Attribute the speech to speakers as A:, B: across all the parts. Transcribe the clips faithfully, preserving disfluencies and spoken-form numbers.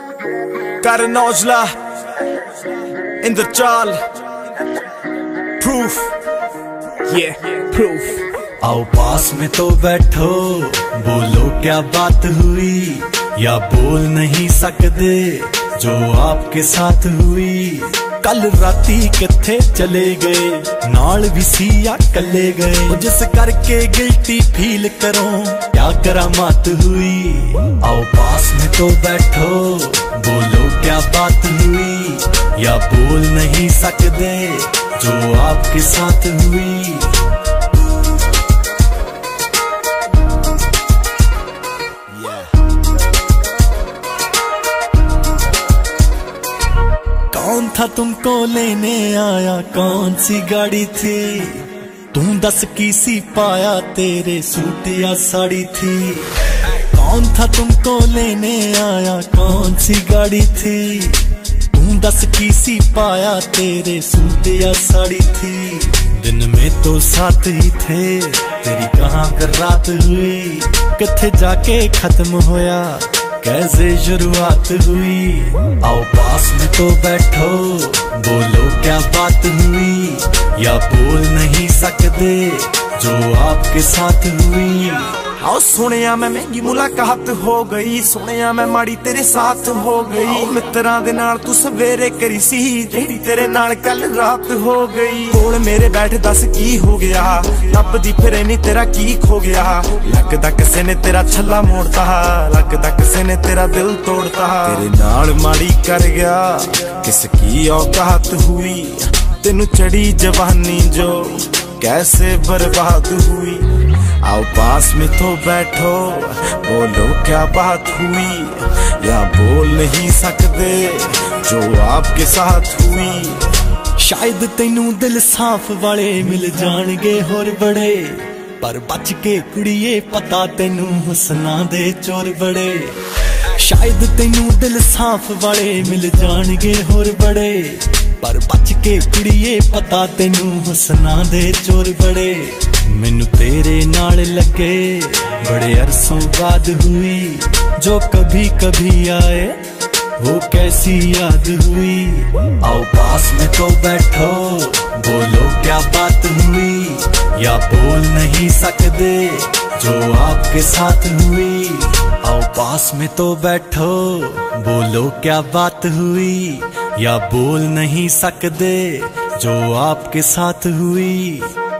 A: Got an Ojla in the chal. Proof, yeah, proof.
B: आओ पास में तो बैठो, बोलो क्या बात हुई, या बोल नहीं सकते जो आपके साथ हुई। कल राती किथे चले गए, नाल भी सिया कले गए, जिस करके गिल्टी फील करो क्या करामात हुई। आओ पास में तो बैठो, बोलो क्या बात हुई, या बोल नहीं सकते जो आपके साथ हुई। कौन था तुमको लेने आया, कौन सी गाड़ी थी, तू दस की सी पाया, तेरे सूट या साड़ी थी। कौन था तुमको लेने आया, कौन सी गाड़ी थी, तू दस की सी पाया, तेरे सूट या साड़ी थी। दिन में तो साथ ही थे, तेरी कहाँ कर रात हुई, किथे जाके खत्म होया, कैसे शुरुआत हुई। आओ पास में तो बैठो, बोलो क्या बात हुई, या बोल नहीं सकते जो आपके साथ हुई।
A: आओ सुनिया मैं महंगी मुलाकात हो गई, सुनिया मैं माड़ी तेरे साथ हो गई। मित्रां दे नाल तू सवेरे करी सी, जेड़ी तेरे नाल कल रात हो गई। कोल मेरे बैठ दस की हो गया, लभदी फिरे नी तेरा की खो गया। लगदा किसे ने तेरा छल्ला मोड़ता, लगदा किसे ने तेरा दिल तोड़ता। तेरे नाल माड़ी कर गया, किसकी औकात हुई, तेनू चढ़ी जवानी जो कैसे बर्बाद हुई। आओ पास में तो बैठो, बोलो क्या बात हुई, या बोल नहीं सकते जो आपके साथ हुई।
B: शायद तेनू दिल साफ वाले मिल जाणगे होर बड़े, पर बच के कुड़िए पता तेनू हुस्ना दे चोर बड़े। शायद तेनू दिल साफ वाले मिल जाणगे होर बड़े, पर बच के कुड़िए पता तेनू हुस्ना दे चोर बड़े। मैनू तेरे नाल लगे बड़े अरसों बाद हुई, जो कभी कभी आए वो कैसी याद हुई। आओ पास में तो बैठो, बोलो क्या बात हुई, या बोल नहीं सकते जो आपके साथ हुई। आओ पास में तो बैठो, बोलो क्या बात हुई, या बोल नहीं सकते जो आपके साथ हुई।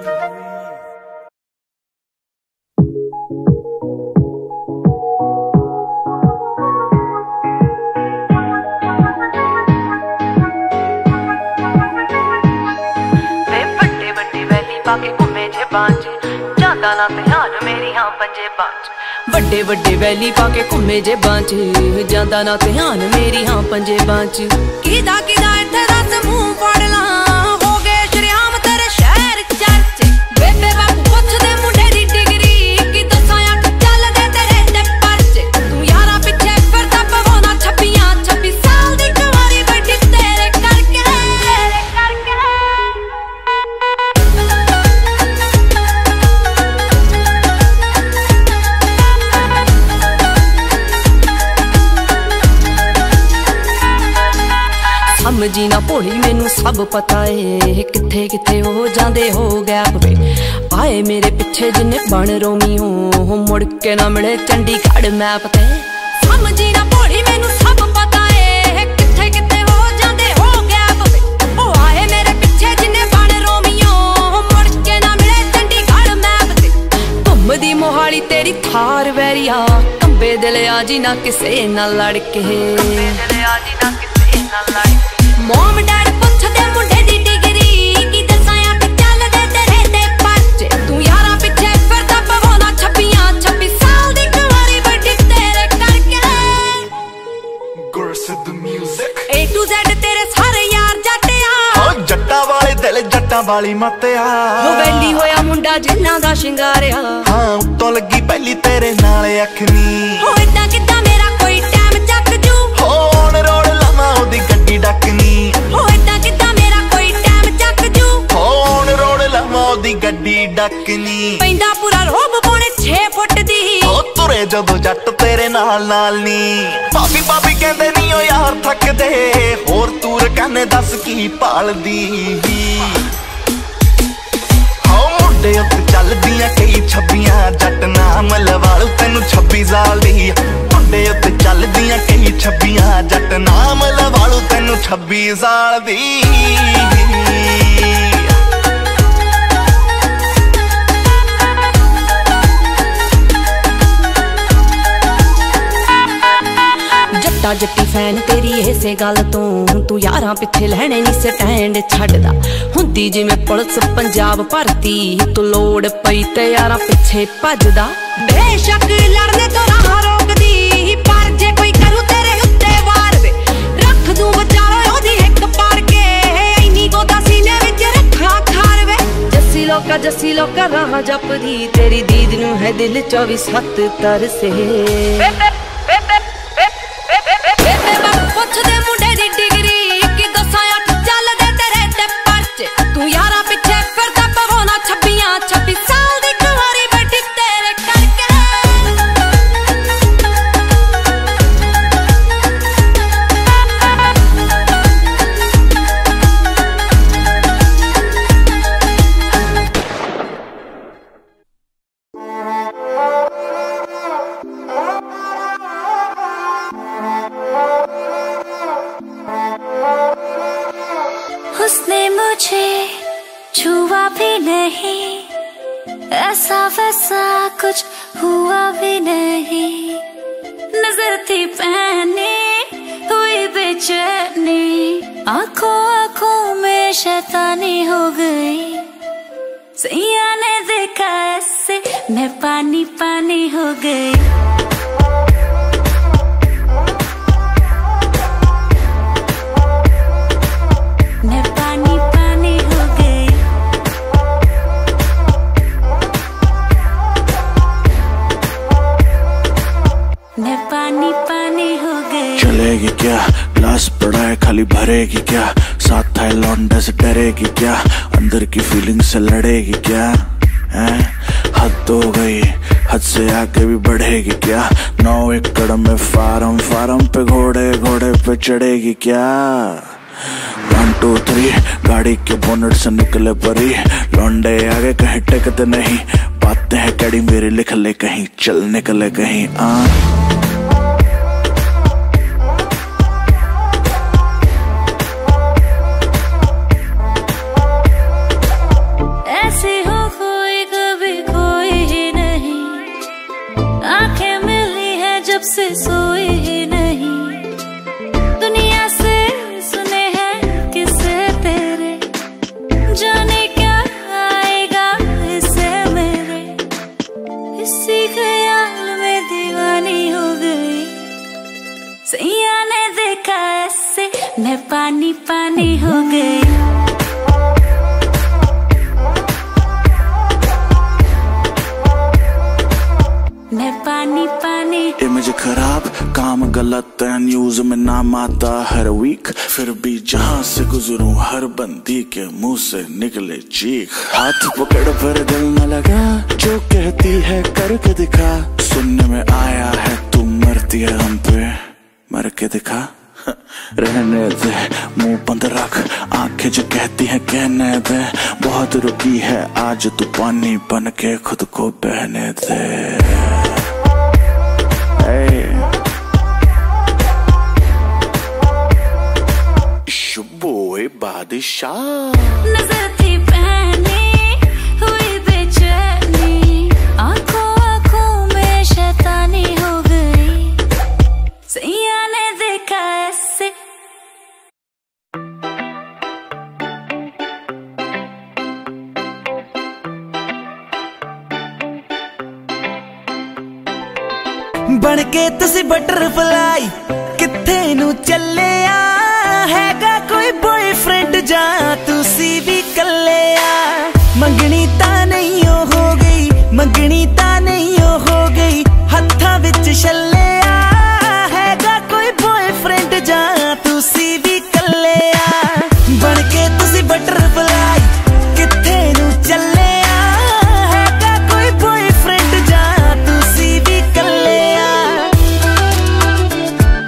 C: ਵੱਡੇ ਵੱਡੇ ਵੈਲੀ ਪਾ ਕੇ ਘੁੰਮੇ ਜੇ ਬਾਂਚ, ਜਾਂਦਾ ਨਾ ਧਿਆਨ ਮੇਰੀ ਹਾਂ ਪੰਜੇ ਬਾਂਚ। ਕਿਦਾ ਕਿਦਾ ਇੱਥੇ ਦੱਸ ਮੂੰਹ ਫੜ ਲਾਂ, ਹੋ ਗਏ ਸ਼ਰਿਆਮ ਤੇਰੇ ਸ਼ਹਿਰ ਚਰਚੇ। ਬੇਬੇ ਬਾਪੂ ਪੁੱਛਦੇ ਮੁੰਡੇ ਦੀ ਡਿਗਰੀ, ਕੀ ਦੱਸਾਂ ਅੱਖ ਚੱਲਦੇ ਤੇਰੇ ਤੇ ਪਰਚੇ। ਤੂੰ ਯਾਰਾਂ ਪਿੱਛੇ ਫਿਰਦਾ ਪਵਾਉਣਾ ਛੱਬੀਆਂ, ਛੱਬੀ ਸਾਲ ਦੀ ਕੁਆਰੀ ਵੱਡੀ ਤੇਰੇ ਕਰਕੇ ਕਰਕੇ। ਸਮਝੀ ਨਾ ਭੋਲੀ ਮੈਨੂੰ ਸਭ ਪਤਾ ਏ, ਕਿੱਥੇ ਕਿੱਥੇ ਹੋ ਜਾਂਦੇ ਹੋ ਗੈਪ ਵੇ। ਆਏ ਮੇਰੇ ਪਿੱਛੇ ਜਿੰਨੇ ਬਣ ਰੋਮੀ ਹੋ, ਮੁੜ ਕੇ ਨਾ ਮਿਲੇ ਚੰਡੀਗੜ੍ਹ ਮੈਪ ਤੇ। ਸਮਝੀ ਨਾ ਭੋਲੀ ਮੈਨੂੰ ਸਭ ਪਤਾ ਏ, ਕਿੱਥੇ ਕਿੱਥੇ ਹੋ ਜਾਂਦੇ ਹੋ ਗੈਪ ਵੇ। ਉਹ ਆਏ ਮੇਰੇ ਪਿੱਛੇ ਜਿੰਨੇ ਬਣ ਰੋਮੀ ਹੋ, ਮੁੜ ਕੇ ਨਾ ਮਿਲੇ ਚੰਡੀਗੜ੍ਹ ਮੈਪ ਤੇ। ਘੁੰਮਦੀ ਮੋਹਾਲੀ ਤੇਰੀ ਥਾਰ ਵੈਰੀਆ, ਕੰਬੇ ਦਿਲ ਆ ਜੀ ਨਾ ਕਿਸੇ ਨਾਲ ਲੜ ਕੇ। ਕੰਬੇ ਦਿਲ ਆ ਜੀ ਨਾ ਕਿਸੇ ਨਾਲ ਲੜ ਕੇ। ਮੋਮ ਡੈਡ ਪੁੱਛਦੇ ਮੁੰਡੇ ਦੀ ਡਿਗਰੀ, ਕੀ ਦੱਸਾਂ ਅੱਖ ਚੱਲਦੇ ਤੇਰੇ ਤੇ ਪਰਚੇ। ਤੂੰ ਯਾਰਾਂ ਪਿੱਛੇ ਫਿਰਦਾ ਪਵਾਉਣਾ ਛੱਬੀਆਂ, ਛੱਬੀ ਸਾਲ ਦੀ ਕੁਆਰੀ ਵੱਡੀ ਤੇਰੇ ਕਰਕੇ।
A: Gursidh music
C: A to Z ਤੇਰੇ ਸਾਰੇ ਯਾਰ ਜੱਟਿਆ,
A: ਓ ਜੱਟਾਂ ਵਾਲੇ ਦਿਲ ਜੱਟਾਂ ਵਾਲੀ ਮੱਤਿਆ।
C: ਉਹ ਵੈਲੀ ਹੋਇਆ ਮੁੰਡਾ ਜਿੰਨਾ ਦਾ ਸ਼ਿੰਗਾਰਿਆ,
A: ਹਾਂ ਉੱਤੋਂ ਲੱਗੀ ਪਹਿਲੀ ਤੇਰੇ ਨਾਲ ਅੱਖ ਨੀ।
C: ਹੋ ਏਦਾਂ ਕਿੱਦਾਂ ਮੇਰਾ ਕੋਈ ਟਾਈਮ ਚੱਕ ਜੂ,
A: ਹੋਣ ਰੋੜ ਲਾਵਾਂ ਉਹਦੀ ਗੱਡੀ ਡੱਕਨੀ।
C: ਹੋ ਏਦਾਂ ਕਿੱਦਾਂ ਮੇਰਾ ਕੋਈ ਟਾਈਮ ਚੱਕ ਜੂ,
A: ਹੋਣ ਰੋੜ ਲਾਵਾਂ ਉਹਦੀ ਗੱਡੀ ਡੱਕਨੀ।
C: ਪੈਂਦਾ ਪੂਰਾ ਰੋਬ ਪੌਣੇ ਛੇ ਫੁੱਟ ਦੀ,
A: ਉਹ ਤੁਰੇ ਜਦੋਂ ਜੱਟ ਤੇਰੇ ਨਾਲ ਨਾਲ ਨੀ। ਭਾਬੀ ਭਾਬੀ ਕਹਿੰਦੇ ਨੀ ਓ यार थक दे होर तूर कहने दस की पालदी हो मुंडे उत्ते चलदियां कई छब्बियां जट नाम लवालू तैनू छब्बी साल दी मुंडे उत्ते चलदियां कई छब्बियां जट नाम लवालू तैनू छब्बी साल दी
C: जट्टा जट्टी फैन तेरी इसे गल तो तू यारां पिछे लैणे नी स्टैंड छड्डदा हुंदी जिवें पुलिस पंजाब भरती तू लोड़ पई ते यारां पिछे भजदा बेशक लड़ने तो राह रोकदी पर जे कोई करू तेरे उत्ते वार वे रख दूं बचावे ओदी हिक पाड़ के इन्नी गोदा सीने विच रखा खार वे जस्सी लोका जस्सी लोका राह जपदी तेरी दीद नूं है दिल चौबीस सत्त तरसे पुछदे मुंडे दी डिग्री कि दसां अठ चलदे तेरे ते परचे तू यारां पिछे फिरदा पवाना छब्बियां छब्बी साल दी कुंवारी बैठी तेरे करके
D: उसने मुझे छुआ भी नहीं ऐसा वैसा कुछ हुआ भी नहीं नजर थी पहनी हुई बेचैनी आंखों आंखों में शैतानी हो गई सैया ने देखा ऐसे मैं पानी पानी हो गई
B: चलेगी क्या ग्लास पड़ा है खाली भरेगी क्या साथ है लौंडे से डरेगी क्या अंदर की फीलिंग से लड़ेगी क्या हैं हद हो गई हद से आगे भी बढ़ेगी क्या नौ एकड़ में फार्म फार्म पे घोड़े घोड़े पे चढ़ेगी क्या वन टू थ्री गाड़ी के बोनट से निकले परी लौंडे आगे कहीं टेकते नहीं बातें हैं कड़ी मेरी लिख ले कहीं चल निकले कहीं आ
D: से सोई ही नहीं दुनिया से सुने हैं किसे तेरे जाने क्या आएगा इससे मेरे इसी ख्याल में दीवानी हो गई सैया ने देखा ऐसे मैं पानी पानी हो गई मैं पानी पानी
B: इमेज खराब काम गलत है न्यूज में नाम आता हर वीक फिर भी जहां से गुजरूं हर बंदी के मुंह से निकले चीख हाथ पकड़ पर दिल न लगा जो कहती है करके दिखा सुनने में आया है तू मरती है हम पे मर के दिखा रहने दे मुंह बंद रख आंखें जो कहती हैं कहने दे बहुत रुकी है आज तू पानी बन के खुद को बहने दे शुबोए बादशाह
D: नजर थी पहनी हुई बेचैनी आंखों आंखों में शैतानी हो गई सैया ने देखा ऐसे
A: बनके तुसी बटरफ्लाई किथे नू चले आ हैगा कोई बॉयफ्रेंड जा तुसी भी कले आ मंगनी ता नहीं हो गई मंगनी ता नहीं हो गई हत्था विच छले आ हैगा कोई बॉयफ्रेंड जा तुसी भी कले आ बनके तुसी बटरफ्लाई किथे नू चले आ हैगा कोई बॉयफ्रेंड जा तुसी भी कले आ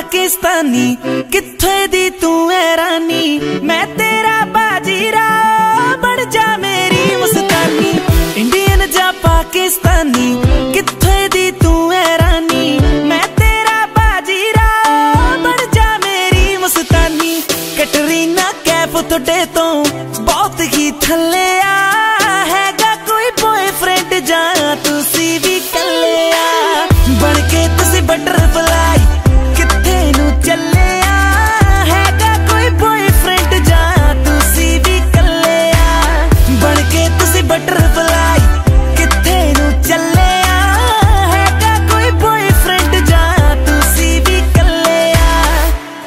B: पाकिस्तानी किथे दी तू है रानी, मैं तेरा बाजीरा बन जा मेरी मस्तानी। इंडियन जा पाकिस्तानी किथे दी तू है रानी, मैं तेरा बाजीरा बन जा मेरी मस्तानी। कैटरीना कैफ थोड़े तो बहुत ही थले आ, हैगा कोई बॉयफ्रेंड जा तुसी भी कले आ, बन के तुसी बटरफ्लाई किथे नू चले आ, हैगा कोई बॉयफ्रेंड जा तुसी भी कले आ, बन के तुसी बटरफ्लाई किथे नू चले आ, हैगा कोई बॉयफ्रेंड जा तुसी भी कले आ।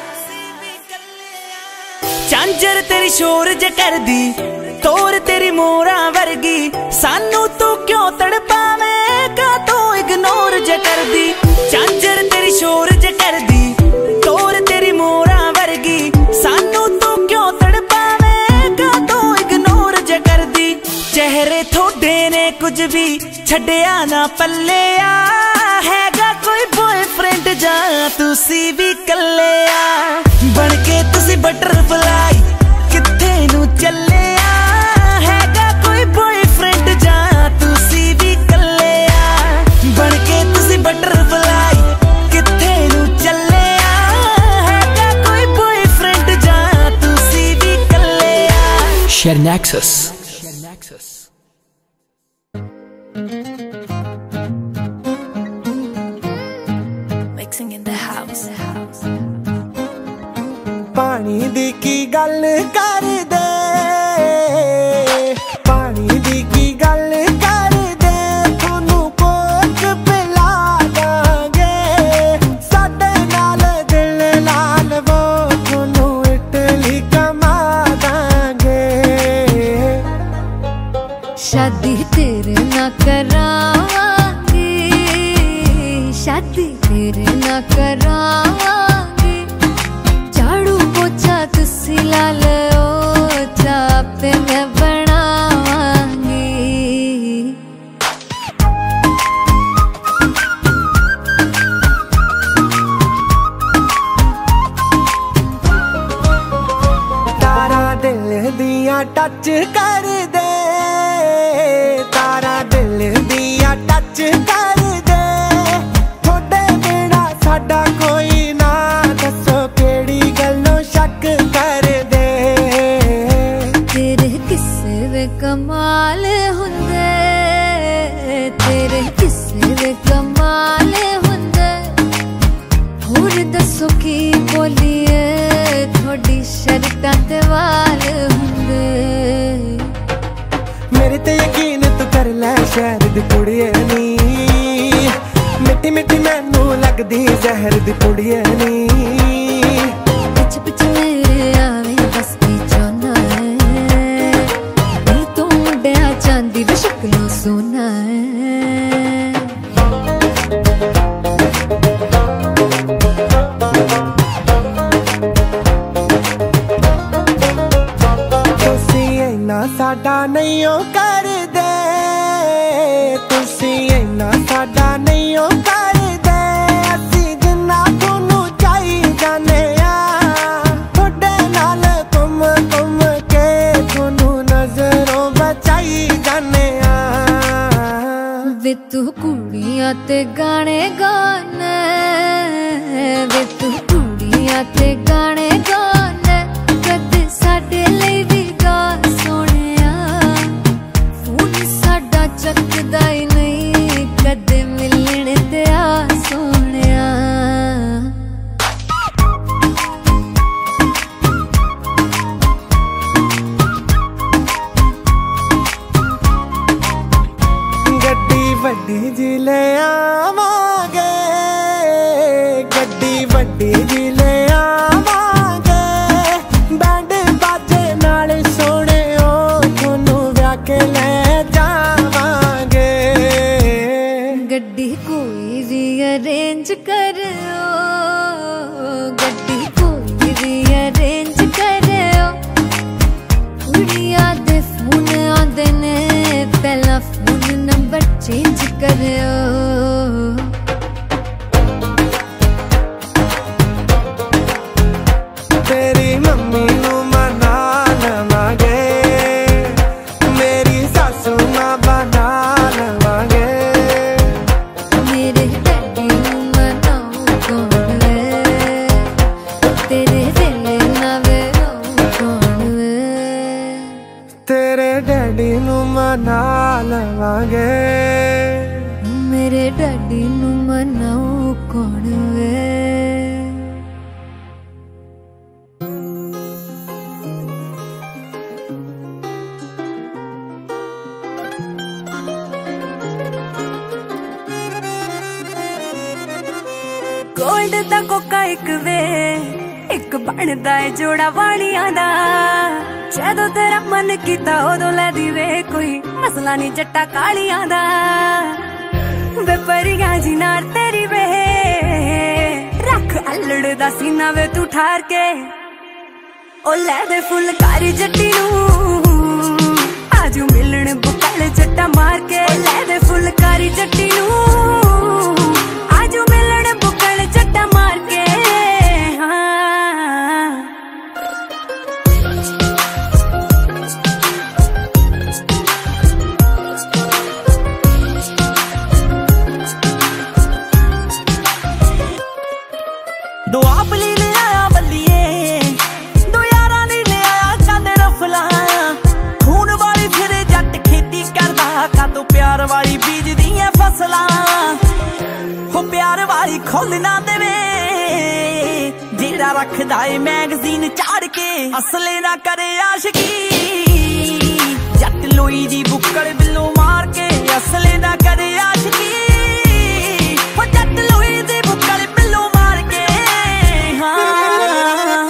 B: झांझर तेरी शोर ज कर दी, तोर तेरी मोरा वर्गी, सानू तू क्यों तड़पावेगा तो इग्नोर ज कर दी। झांझर तेरी शोर ज कर दी, तोर तेरी मोरा वर्गी, सानू तू क्यों तड़पावेगा तो इग्नोर ज कर दी। चेहरे थोड़े ने कुछ भी छड़िया ना पल्ले आ, हैगा कोई बॉयफ्रेंड जा तुसी भी कले आ, बन के तुसी बटरफ्लाई किथे नू चले आ, हैगा कोई बॉयफ्रेंड जा तुसी भी कले आ, बन के तुसी बटरफ्लाई किथे नू चले आ, हैगा कोई बॉयफ्रेंड जा तुसी भी कले आ।
C: Share Nexus.
D: Mixing in the house.
A: पानी दी की गल कर दे, पानी दी की गल कर दे, थोनू कोक पिला दांगे, साडे नाल दिल लाल वो थोनू इटली कमा दांगे।
D: शादी तेरे ना करावांगे, शादी तेरे ना करावांगे, झाड़ू पोछा तुसी ला लो, चाप ते मैं बनावांगी।
A: तारा दिल दिया टच कर दे, तारा दिल दिया टच कर दे, थोड़े बिना साडा कोई ना, दसो केड़ी गल्लों शक कर दे।
D: तेरे किस्से वे कमाल हुंदे, तेरे किस्से वे कमाल हुंदे, होर दसो की बोलिए थोड़ी शर्तां ते वाल हुंदे।
A: मेरे ते यकीन तू कर ले शहर दी कुड़िए नी, मिट्टी मिट्टी मैनू लगदी जहर दी कुड़िए नी।
D: पिछ पिछ मेरे आवे बस की चाहना है, दिल तो मुंडिया चांदी दी शक्लों सोना है।
A: तुसी इन्ना साडा नहीं ओ कर दे, तुसी इन्ना साडा नहीं ओ कर दे, असी जिन्ना थोनू चाही जाने आ, थोड़े नाल घुम घुम के थोनू नजरों बचाई जाने आ।
D: वे तू कुड़ियां ते गाने गाने, वे तू कुड़ियां ते गाने गाने, कदे साडे लई भी गा सोहणिया, फोन साडा चकदा ही नहीं, कदे मिलण ते आ सोहणिया।
A: गड्डी वड्डी जी ले आवांगे, गड्डी वड्डी जी ले आवांगे, बैंड बाजे नाल सोने ओ थोनू व्याह के ले जावांगे।
D: गड्डी कोई भी अरेंज करो, गड्डी कोई भी अरेंज करो, कुड़ियां दे फोन आंदे ने, पहला फोन नंबर चेंज करो।
A: मेरे डैडी नू मना लवांगे।
D: मेरे डैडी नू मनाऊ कौन वे?
E: गोल्ड दा कोका एक वे एक बनदा है जोड़ा वालियां दा। जदों तेरा मन कीता उदों लै दी वे कोई मसला नहीं जट्टा कालियां दा। वे परियां जी नाल तेरी वे रख अल्लड़ दा सीना वे तू ठार के। ओ लै दे फुलकारी जट्टी नू आजू मिलण बुकल जट्टा मार के। लै दे फुलकारी जट्टी नू आजू मिलण बुकल जट्टा मार के। हाँ
B: दो आप ली ले आया बल्लिए, दो यारा ली ले आया कंद रफला। खून वाली फिरे जट खेती करदा का तो प्यार वाली बीज दी है फसला। हो प्यार वाली खोल ना देवे जेड़ा रखदा है मैगजीन चाड़ के। असले ना करे आशिकी जट लोई दी बुक्कड़ बिल्लो मार के। असले ना करे आशिकी हो जट लोई दी बुक्कड़ बिल्लो मार के। हाँ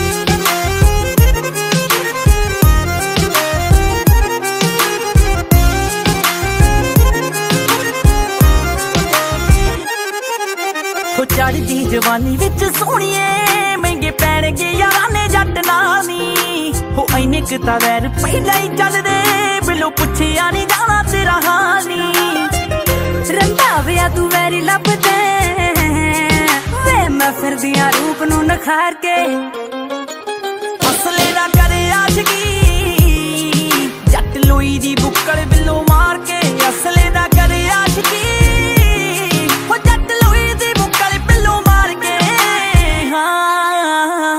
B: हो चढ़दी जवानी विच सोहणिए महंगे पैणगे यारां ने जट नानी। हो इन्ने क तां वैर पहिला ही चलदे बिलो पुछिया नहीं जाना तेरा हानी।
E: रंधा विया तू वैरी लभदे वे मैं फिरदियां रूप नू नखार के।
B: असले ना करे आशिकी जट लोई दी बुक्कड़ बिल्लो मार के। असले ना करे आशिकी हो जट लोई दी बुक्कड़ बिल्लो मार के। हाँ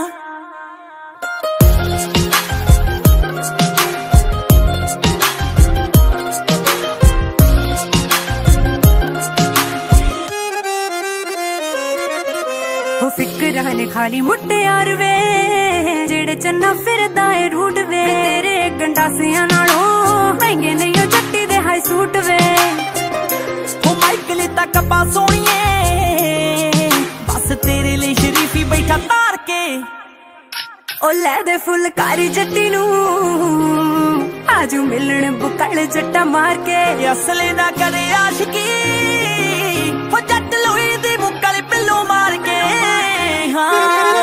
E: हो फिकरां ने खाली मुटियार वे जेड़े चन्ना फिरदा है रूट वे। तेरे गंडासियां नालों महंगे नहीं हो जट्टी दे हाई सूट वे।
B: हो माइकल तक पा सोनिए बस तेरे लिए शरीफी बैठा तार के।
E: ओ लै दे फुलकारी जट्टी नू आजू मिलण बुकल जट्टा मार के।
B: असले ना करे आशिकी हो जट लोई दी बुक्कल बिल्लो मार के। हाँ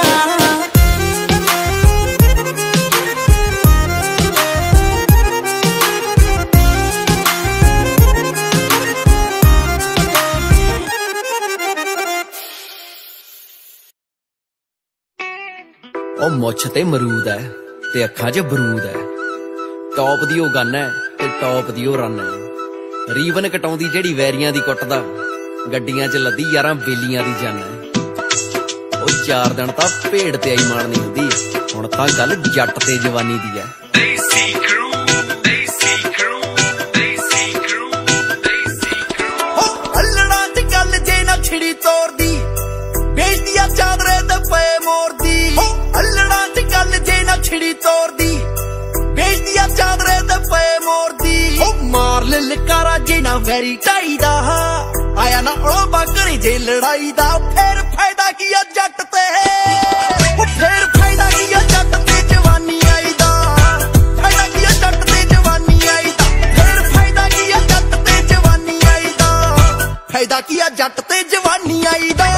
F: ओ मुछ ते मरूद है ते अखां च बरूद है। टॉप दी ओ गन है ते टॉप दी ओ रन है। रीवन कटाउंदी जेड़ी वैरियां दी कुੱਟਦਾ गड्डियां च लद्दी यारां बेलियां दी जन है। ओ चार दिन तां भेड़ ते आई मारनी हुंदी हुण तां गल जट ते जवानी दी है। देसी क्रू देसी क्रू देसी क्रू देसी क्रू।
B: हो अल्लड़ा च गल जे ना छिड़ी तोड़ दी बेचदिया चादरे ते पे मोर दी। हो अल्लड़ा च गल जे ना छिड़ी तोड़ दी बेचदिया चादरे ते पे मोर दी। हो मार ललकारा जे ना वैरी टाई दा आया ना ओ बाकरी जे लड़ाई दा। फिर फायदा किया जट ते फिर फायदा किया जट ते जवानी आई दा। फायदा किया जट ते जवानी आई दा। फिर फायदा किया जट ते जवानी आई दा। फायदा किया जट ते जवानी आई दा।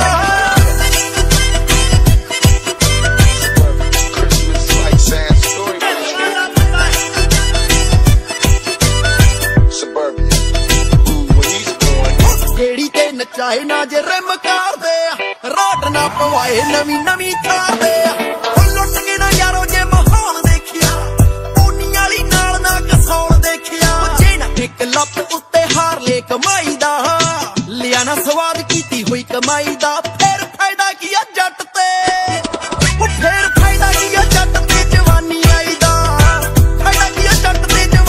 B: चाहे ना जे रिम कार दे राट ना पवाए नवी नवी थार दे। लुट के ना यारो जे माहौल देखिया ओनी वाली नाल ना कसौल देखिया। जे ना एक लप उत्ते हार ले कमाई दा लिया ना स्वाद कीती हुई कमाई दा। फिर फायदा किया जट ते फिर फायदा किया जट ते जवानी आई दा। फायदा किया जट ते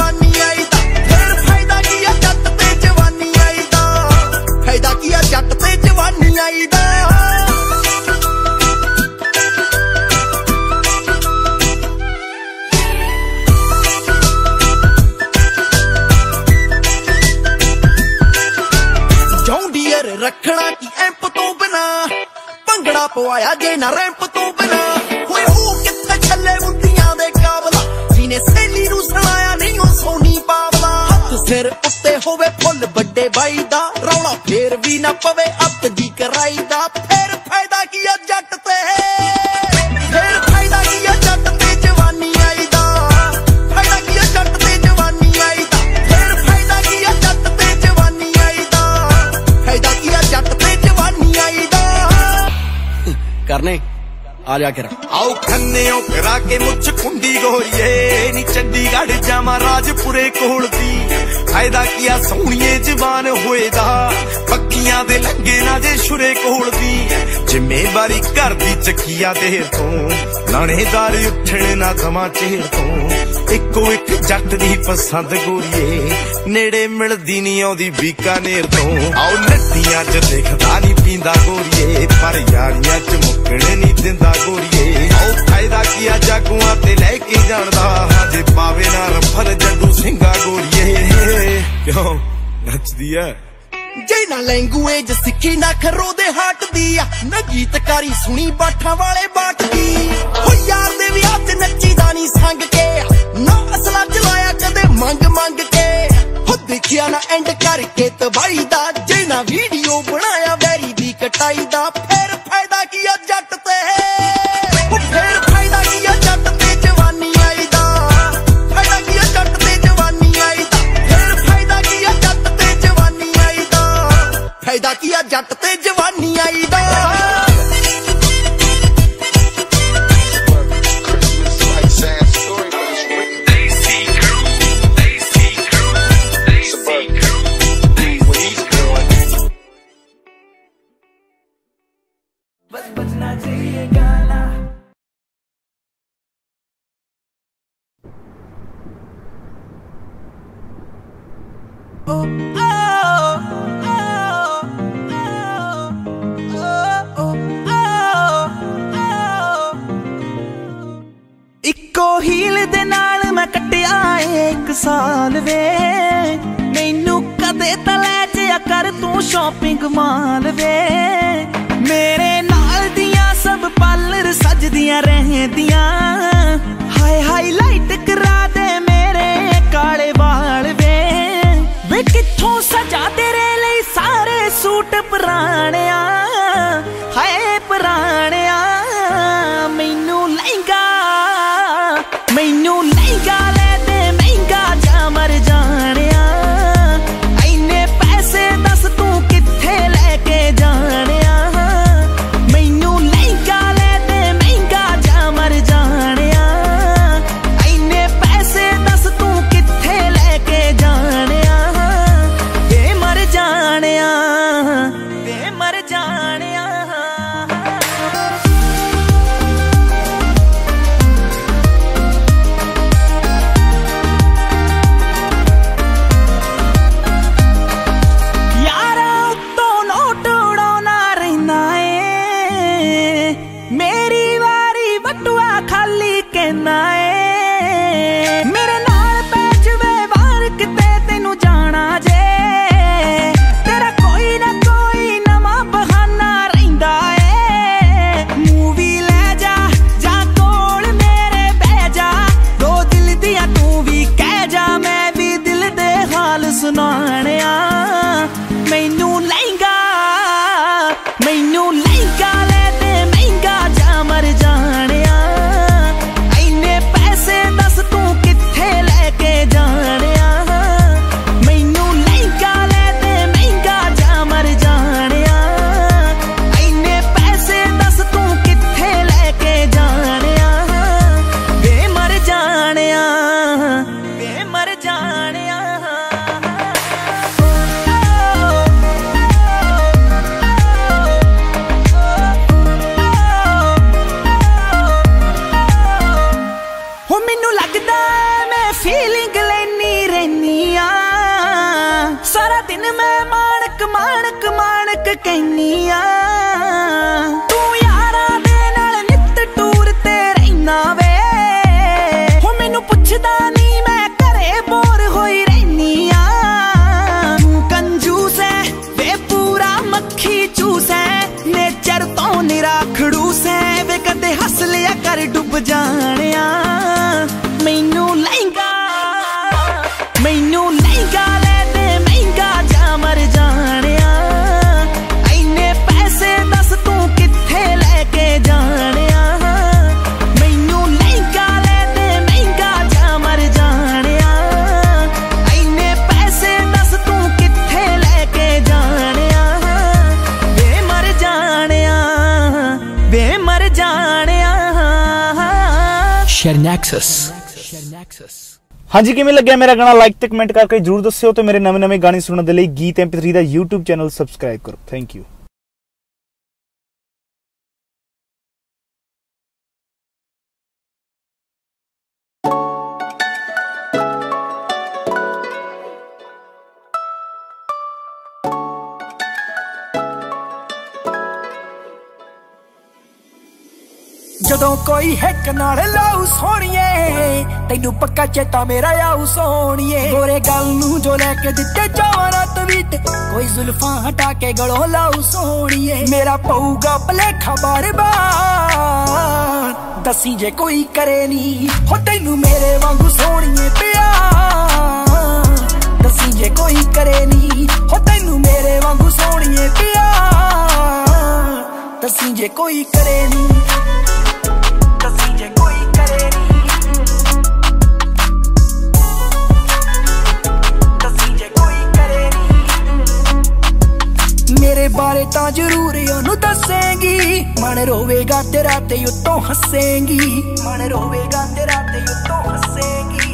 B: पवाया जे ना रैंप तो बिना होए हो किथे छले मुंडियां दे काबला जिने सहेली नू सुनाया नहीं ओ सोनी बाबला हथ सिर उत्ते होवे फुल बड़े बाई दा रौला फेर भी ना पवे अत दी कराई दा फिर फायदा की जट ते फिर फायदा की जट ते जवानी आई दा फायदा की जट ते जवानी आई दा फिर फायदा की जट ते जवानी आई दा फायदा की जट ते जवानी आई दा
F: करने आ जा कर
A: आओ खन्ने करा के मुझ कुंडी गोरिए नी चंडीगढ़ जामा राजपुरे कोल दी फायदा किया सोहणिए जवान होएदा पक्कियां दे लंगे ना जे शुरे कोल दी जिम्मेवारी घर दी चकिया देर तो लाणेदार उठण ना दमा चेर तो इको एक जट दी पसंद गोरिए नेड़े मिलदी नी आउंदी बीकानेर तो आओ नट्टियां च देखदा नी पींदा गोरिए पर यारियां च मुक्कण नी दिंदा गोरिए आओ फायदा किया जागुआं ते लेके जानदा हजे पावे ना रफल जड्डू सिंगा गोरिए क्यों नचदी है
B: जे ना लैंगुएज सिक्खी ना खरो दे हाट दी ना गीतकारी सुनी बाठा वाले बाट दी हो यार दे विआह च नच्ची दा नी संग के ना असला चलाया कदे मंग मंग के हो देखिया ना एंड करके तबाही दा जे ना वीडियो बनाया वैरी दी कटाई दा फिर फायदा किया जट ते फिर फायदा किया जट ते जवानी आई दा फायदा किया जट ते जवानी आई दा फिर फायदा किया जट ते जवानी आई दा फायदा किया जट ते जवानी आई दा
G: इको हील दे नाल मैं कटिया एक साल वे मैनू कदे तले जिया कर तू शॉपिंग माल वे मेरे नाल दियां सब पार्लर सजदियां रहदियां हाय हाईलाइट करा दे मेरे काले बाल वे वे किथों सजा तेरे लिए सारे सूट पुराणिया हाय पुराणिया मैनू लहंगा मैनू लहंगा ले दे महंगा जा मर जानिया इन्ने पैसे दस तू किथे लेके जानिया मैनू लहंगा ले दे महंगा जा मर जानिया इन्ने पैसे दस तू किथे लेके जानिया वे मर जानिया वे मर जानिया मेरे नाल पैच वे वार किते तेनू जाना जे तेरा कोई ना कोई नवा बहाना रहिंदा ए मूवी ले जा जा कोल मेरे बह जा दो दिल दिया तू भी कह जा मैं भी दिल दे हाल सुनाणिया मैनू लहंगा मैनू लहंगा ले दे महंगा जा मर जानिया माणक माणक कहनिया तू यारा दे नाल नित टूर ते रहना वे हो मैनू पुछदा नहीं मैं घरे बोर होई रहनिया तू कंजूस है वे पूरा मक्खी चूस है नेचर तो निराख
H: Nexus।
I: हाँ जी, किवें लग्या मेरा गाना? लाइक ते कमेंट करके जरूर दस्सिओ ते मेरे नवे नवे गाने सुनने दे लई गीत एम पी थ्री दा यूट्यूब चैनल सबसक्राइब करो। Thank you.
G: ਜਦੋਂ ਕੋਈ ਹਿੱਕ ਨਾਲ ਲਾਉ ਸੋਹਣੀਏ ਤੈਨੂੰ ਪੱਕਾ ਚੇਤਾ ਮੇਰਾ ਆਉ ਸੋਹਣੀਏ ਗੋਰੇ ਗੱਲ ਨੂੰ ਜੋ ਲੈ ਕੇ ਦਿੱਤੇ ਚਾਵਰਾ ਤਵੀਤ ਕੋਈ ਜ਼ੁਲਫਾਂ ਹਟਾ ਕੇ ਗਲੋਂ ਲਾਉ ਸੋਹਣੀਏ ਮੇਰਾ ਪਊਗਾ ਭਲੇਖਾ ਬਾਰ ਬਾਰ ਦੱਸੀ ਜੇ ਕੋਈ ਕਰੇ ਨੀ ਹੋ ਤੈਨੂੰ ਮੇਰੇ ਵਾਂਗੂ ਸੋਹਣੀਏ ਪਿਆਰ ਦੱਸੀ ਜੇ ਕੋਈ ਕਰੇ ਨੀ ਹੋ ਤੈਨੂੰ ਮੇਰੇ ਵਾਂਗੂ ਸੋਹਣੀਏ ਪਿਆਰ ਦੱਸੀ ਜੇ ਕੋਈ ਕਰੇ ਨੀ मेरे बारे ता जरूर ओनू दसेंगी मन रोवेगा तेरा ते उत्तों हसेंगी मन रोवेगा तेरा ते उत्तों हसेंगी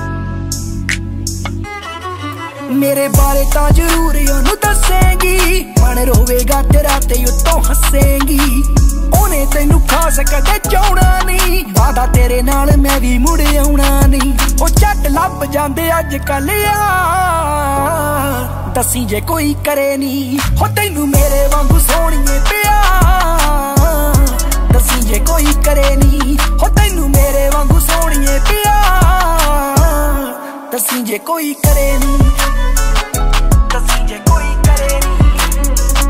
G: मेरे बारे ता जरूर ओनू दसेंगी मन रोवेगा तेरा ते उत्तों हसेंगी ओने तैनू खास कदे चाहना नहीं वादा तेरे नाल मैं भी मुड़ आउणा नहीं ओ झट लभ जांदे अज कल यार दसी जे कोई करे नी हो तैनू मेरे वांगू सोहणीए प्यार दसी जे कोई करे नी हो तैनू मेरे वांगू सोहणीए प्यार दसी जे कोई करे नी दसी जे कोई करे नी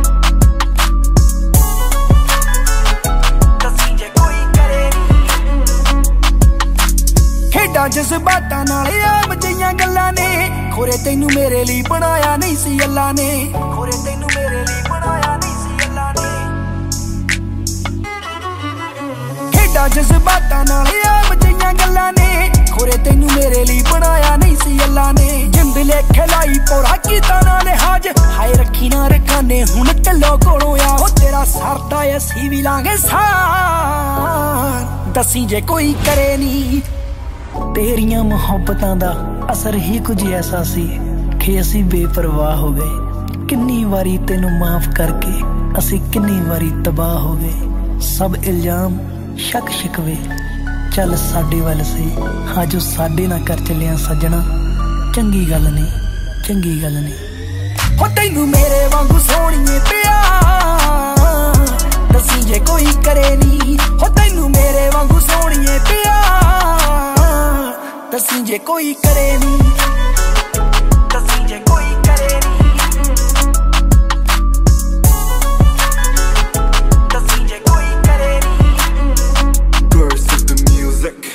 G: दसी जे कोई करे नी खेडां जज़्बातां नाल आम जिहियां गल्लां ने खोरे तैनू मेरे लिए बनाया नहीं सी अल्लाह ने खोरे तैनू मेरे लिए बनाया नहीं सी अल्लाह ने खेडा जज़्बातां नाल आम जिहियां गल्लां ने खोरे तैनू मेरे लिए बनाया नहीं सी अल्लाह ने जिंद लेखे लाई पौड़ा कीता ना लिहाज हाय रखी ना रखाने हुण कल्लो कोलों आ ओ तेरा सरदा असी भी लांगे सार दसी जे कोई करे नी तेरियां मुहब्बतां दा असर ही कुछ ऐसा सी कि असी बेपरवाह हो गए किन्नी वारी तेनू माफ करके असी किन्नी वारी तबाह हो गए सब इल्जाम शक शिकवे चल साडे वाल से हाँ जो साडे ना कर चलिया सजना चंगी गल नहीं चंगी गल नहीं हो तैनू मेरे वांगू सोहणीए प्यार दसी जे कोई करे नी हो तैनू मेरे वांगू सोहणीए प्यार दसी जे कोई करे नी दसी जे कोई करे नी दसी जे कोई करे नी
A: Burst of the music।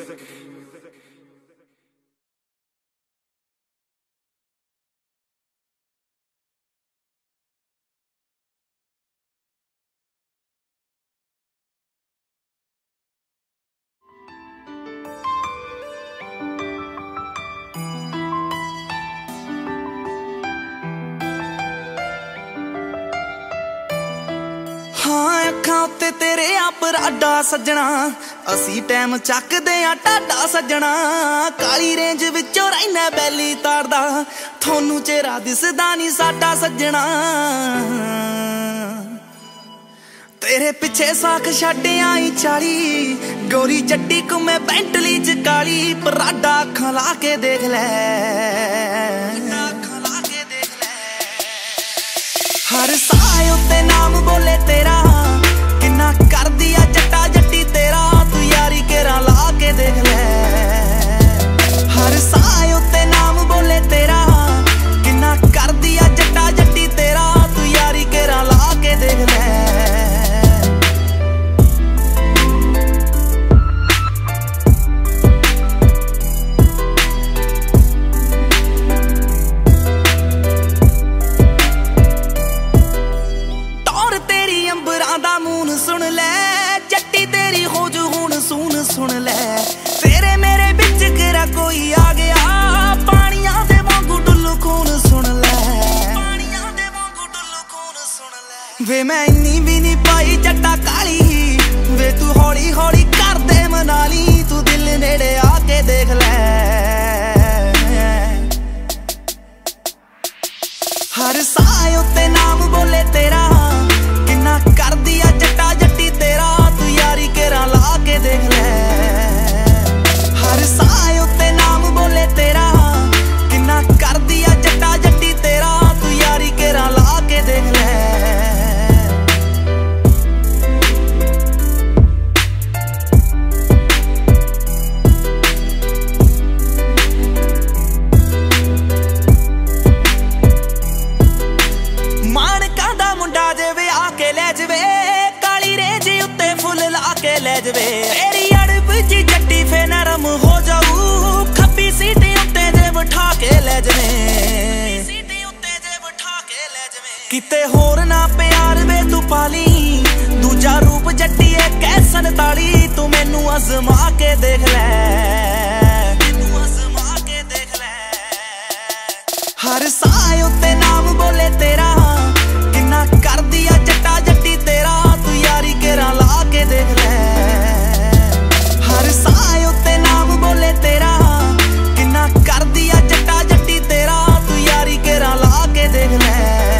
G: हाँ अखां उत्ते तेरे आप राडा सजना असी टैम चकदे आ टाडा सजना काली रेंज विचों रैना बैली तारदा थोनू चेहरा दिसदा नी साडा सजना तेरे पिछे साख छड्डे आई चाली गोरी चट्टी को मैं बेंटली च काली पराडा अखां ला के देख लै हर साए उत्ते नाम बोले तेरा किन्ना कर दिया जट्टा जट्टी तेरा तू यारी केरा ला के देख ले हर साए उत्ते नाम बोले तेरा किन्ना कर दिया जट्टा जट्टी तेरा तू यारी केरा ला के देख ले सुन ले जट्टी तेरी हो जो हुण सुन सुन ले तेरे मेरे बिच केरा कोई आ गया पानियां दे वांगू डुल्लू खून सुन ले पानियां दे वांगू डुल्लू खून सुन ले वे मैं इन्नी भी नहीं पाई जट्टा काली वे तू हौली हौली कर दे मनाली तू दिल दिल नेड़े आके देख ले। हर साए उत्ते नाम बोले तेरा, किन्ना कर दिया जट्टा जट्टी तेरा, तू यारी केरा ला के देख ले। हर साए उत्ते नाम बोले तेरा, किन्ना कर दिया जट्टा जट्टी तेरा, तू यारी केरा ला के देख ले। ले जवे तेरी अड़ब जी जट्टी फे नरम हो जाऊ, खब्बी सीटी उत्ते जे बिठा के ले जवे, सीटी उत्ते जे बिठा के ले जवे। किते होर ना प्यार वे तू पाली, दूजा रूप जट्टी है कैसन ताली, तू मैनू आजमा के देख ले, मैनू आजमा के देख ले। हर साए उत्ते नाम बोले तेरा, किन्ना कर दिया जट्टा जट्टी तेरा, तू यारी केरा ला के देख ले। हर साए उत्ते नाम बोले तेरा, किन्ना कर दिया जट्टा जट्टी तेरा, तू यारी केरा ला के देख ले।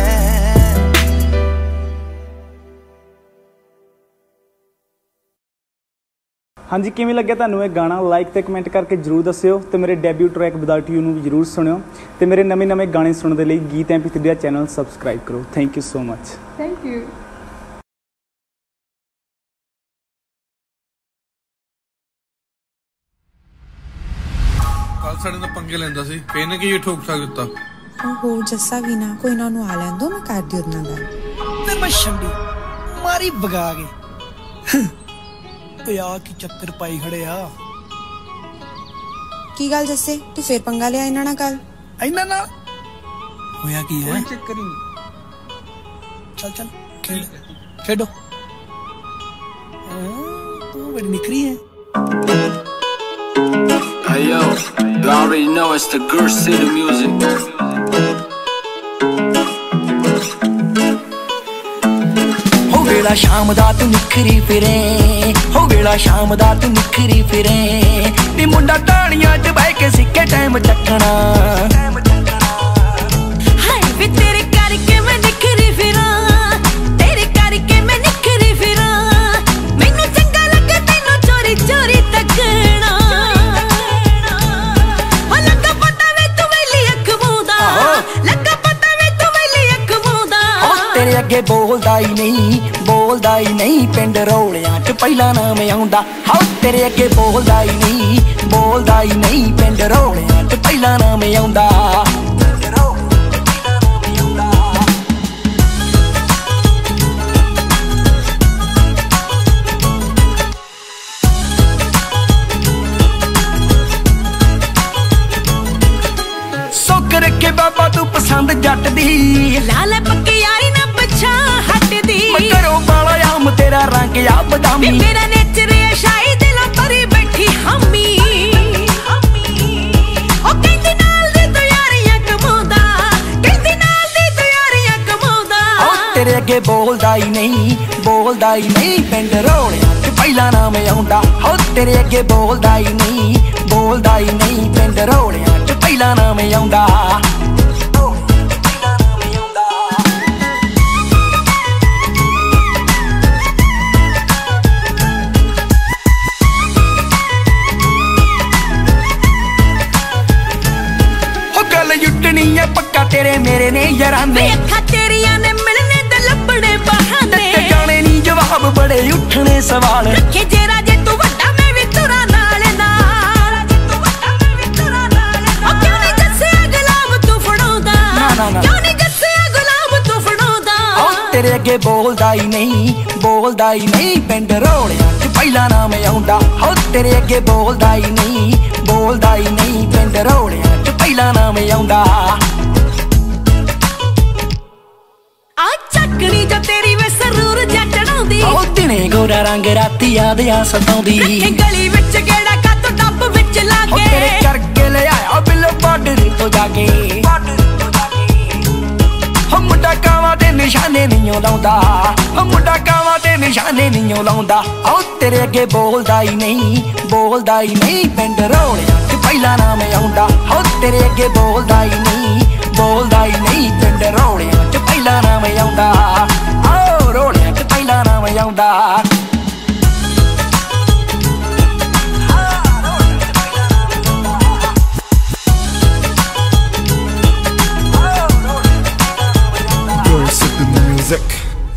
I: हाँ जी, किवें लग्गिया तुहानूं ਇਹ ਗਾਣਾ? ਲਾਈਕ ਤੇ ਕਮੈਂਟ ਕਰਕੇ ਜਰੂਰ ਦੱਸਿਓ ਤੇ ਮੇਰੇ ਡੈਬਿਊ ਟਰੈਕ ਵਿਦਆਊਟ ਯੂ ਨੂੰ ਵੀ ਜਰੂਰ ਸੁਣਿਓ ਤੇ ਮੇਰੇ ਨਵੇਂ ਨਵੇਂ ਗਾਣੇ ਸੁਣਨ ਦੇ ਲਈ ਗੀਤ ਐਮ ਪੀ ਥ੍ਰੀ ਦਾ ਚੈਨਲ ਸਬਸਕ੍ਰਾਈਬ ਕਰੋ। Thank you so much.
E: Thank you.
H: ਕੱਲ ਸਾਡੇ ਨਾਲ ਪੰਗੇ ਲੈਂਦਾ ਸੀ, ਇਹਨੇ ਕੀ ਠੋਕ ਸਕ ਦਿੱਤਾ।
J: ਓਹੋ ਜੱਸਾ ਵੀ ਨਾ, ਕੋਈ ਨਾ ਨੂੰ ਆ ਲੈਣ ਦੋ, ਮੈਂ ਕਰਦੀ ਉਹਦੇ ਨਾਲ ਗੱਲ।
G: ਤੇ ਮੈਂ ਛੰਡੀ ਮਾਰੀ ਵਗਾ ਕੇ ਆ ਕੀ ਚੱਕਰ ਪਾਈ ਖੜਿਆ।
J: ਕੀ ਗੱਲ ਜੱਸੇ, ਤੂੰ ਫੇਰ ਪੰਗਾ ਲਿਆ ਇਹਨਾਂ ਨਾਲ? ਕੱਲ
G: ਇਹਨਾਂ ਨਾਲ ਹੋਇਆ ਕੀ ਹੈ? ਚੱਕਰ ਹੀ ਚੱਲ ਚੱਲ ਖੇਡ ਖੇਡੋ। ਤੂੰ ਬੜੀ ਨਿਕਰੀ ਹੈ।
K: Hey yo, you already know it's the Girl City music.
G: ਹੋ ਵੇਲਾ ਸ਼ਾਮ ਦਾ ਤੂੰ ਨਿਖਰੀ ਫਿਰੇ, ਹੋ ਵੇਲਾ ਸ਼ਾਮ ਦਾ ਤੂੰ ਨਿਖਰੀ ਫਿਰੇ, ਨੀ ਮੁੰਡਾ ਟਾਣੀਆਂ 'ਚ ਬਹਿ ਕੇ ਸਿੱਕੇ ਟਾਈਮ ਚੱਕਣਾ।
E: ਹਾਏ ਵੇ ਤੇਰੇ ਕਰਕੇ ਮੈਂ ਨਿਖਰੀ ਫਿਰਾਂ, ਤੇਰੇ ਕਰਕੇ ਮੈਂ ਨਿਖਰੀ ਫਿਰਾਂ, ਮੈਨੂੰ ਚੰਗਾ ਲੱਗੇ ਤੈਨੂੰ ਚੋਰੀ ਚੋਰੀ ਤੱਕਣਾ। ਹੋ ਲੱਗਾ ਪਤਾ ਵੇ ਤੂੰ ਵੇਲੀ ਅੱਖ ਮੂੰਦਾ, ਲੱਗਾ ਪਤਾ ਵੇ ਤੂੰ ਵੇਲੀ ਅੱਖ ਮੂੰਦਾ।
G: ਤੇਰੇ ਅੱਗੇ ਬੋਲਦਾ ਹੀ ਨਹੀਂ, ਬੋਲਦਾ ਹੀ ਨਹੀਂ, ਪਿੰਡ ਰੌਲਿਆਂ 'ਚ ਪਹਿਲਾਂ ਨਾਮ ਆਉਂਦਾ। ਹਾਉ ਤੇਰੇ ਅੱਗੇ ਬੋਲਦਾ ਹੀ ਨਹੀਂ, ਬੋਲਦਾ ਹੀ ਨਹੀਂ, ਪਿੰਡ ਰੌਲਿਆਂ 'ਚ ਪਹਿਲਾਂ ਨਾਮ ਆਉਂਦਾ। ਸੁੱਕ ਰੱਖੇ ਬਾਬਾ ਤੂੰ ਪਸੰਦ ਜੱਟ ਦੀ,
E: ਲਾਲ ਪੱਕੀ ਯਾਰੀ ਨਾ ਪਛਾ ਹਟਦੀ।
G: ਮੈਂ ਘਰੋਂ ਬਾਲਾ ਆਮ ਤੇਰਾ ਰੰਗ ਆ ਬਦਾਮੀ,
E: ਮੇਰਾ ਨੇਚਰ ਹੈ ਸ਼ਾਇਦ ਦਿਲੋਂ ਪਰੀ ਬੈਠੀ ਹਮੀ। ਉਹ ਕਹਿੰਦੀ ਨਾਲ ਦੀ ਤੂੰ ਯਾਰੀਆਂ ਕਮਾਉਂਦਾ, ਕਹਿੰਦੀ ਨਾਲ ਦੀ ਤੂੰ ਯਾਰੀਆਂ ਕਮਾਉਂਦਾ।
G: ਉਹ ਤੇਰੇ ਅੱਗੇ ਬੋਲਦਾ ਹੀ ਨਹੀਂ, ਬੋਲਦਾ ਹੀ ਨਹੀਂ, ਪਿੰਡ ਰੌਲਿਆਂ 'ਚ ਪਹਿਲਾਂ ਨਾਮ ਆਉਂਦਾ। ਹੋ ਤੇਰੇ ਅੱਗੇ ਬੋਲਦਾ ਹੀ ਨਹੀਂ, ਬੋਲਦਾ ਹੀ ਨਹੀਂ, ਪਿੰਡ ਰੌਲਿਆਂ 'ਚ ਪਹਿਲਾਂ ਨਾਮ ਆਉਂਦਾ। ਪੱਕਾ ਤੇਰੇ ਮੇਰੇ ਨੇ ਯਾਰਾਨੇ,
E: ਅੱਖਾਂ ਤੇਰੀਆਂ ਨੇ ਮਿਲਣੇ ਤੇ ਲੱਭਣੇ ਬਹਾਨੇ,
G: ਤੇ ਜਾਣੇ ਨਹੀਂ ਜਵਾਬ ਬੜੇ ਉੱਠਣੇ ਸਵਾਲ।
E: ਰੱਖੇ ਜੇ ਰਾਜੇ ਤੂੰ ਵੱਡਾ ਮੈਂ ਵੀ ਤੁਰਾਂ ਨਾਲ ਨਾਲ, ਤੂੰ ਵੱਡਾ ਮੈਂ ਵੀ ਤੁਰਾਂ ਨਾਲ। ਉਹ ਕਿਉਂ ਨਹੀਂ ਦੱਸਿਆ ਗੁਲਾਬ ਤੂੰ ਫੜਾਉਂਦਾ, ਕਿਉਂ ਨਹੀਂ ਦੱਸਿਆ ਗੁਲਾਬ ਤੂੰ ਫੜਾਉਂਦਾ।
G: ਉਹ ਤੇਰੇ ਅੱਗੇ ਬੋਲਦਾ ਹੀ ਨਹੀਂ, ਬੋਲਦਾ ਹੀ ਨਹੀਂ, ਪਿੰਡ ਰੌਲਿਆਂ 'ਚ ਪਹਿਲਾਂ ਨਾਮ ਆਉਂਦਾ। ਹੋ ਤੇਰੇ ਅੱਗੇ ਬੋਲਦਾ ਹੀ ਨਹੀਂ, ਬੋਲਦਾ ਹੀ ਨਹੀਂ, ਪਿੰਡ ਰੌਲਿਆਂ 'ਚ ਪਹਿਲਾਂ ਨਾਮ ਆਉਂਦਾ।
E: ਆ ਚੱਕਣੀ ਜੋ ਤੇਰੀ ਵੇ ਸਰੂਰ ਜੱਟਣਾਉਂਦੀ,
G: ਉਹ ਦਿਨੇ ਗੋਰਾ ਰੰਗ ਰਾਤੀ ਯਾਦਾਂ ਸਤਾਉਂਦੀ।
E: ਰੱਖੇ ਗਲੀ ਵਿੱਚ ਕਿਹੜਾ ਕੱਤ ਟੱਪ ਵਿੱਚ ਲਾਗੇ,
G: ਤੇਰੇ ਕਰਕੇ ਲੈ ਆਇਆ ਬਿੱਲ ਬਾਰਡਰ ਤੋਂ ਜਾ ਕੇ। ਹੋ ਮੁੰਡਾ ਕਾਵਾਂ ਦੇ ਨਿਸ਼ਾਨੇ ਨਹੀਂ ਲਾਉਂਦਾ, ਹੋ ਮੁੰਡਾ ਕਾਵਾਂ ਦੇ निशाने नहीं लाउंदा ओ तेरे अगे बोलदा ही नहीं बोलदा ही नहीं पिंड रोलियां च पहला नाम आउंदा ओ तेरे अगे बोलदा ही नहीं बोलदा ही नहीं पिंड रोलियां च पहला नाम आउंदा ओ रोलियां च पहला नाम आउंदा
A: Music.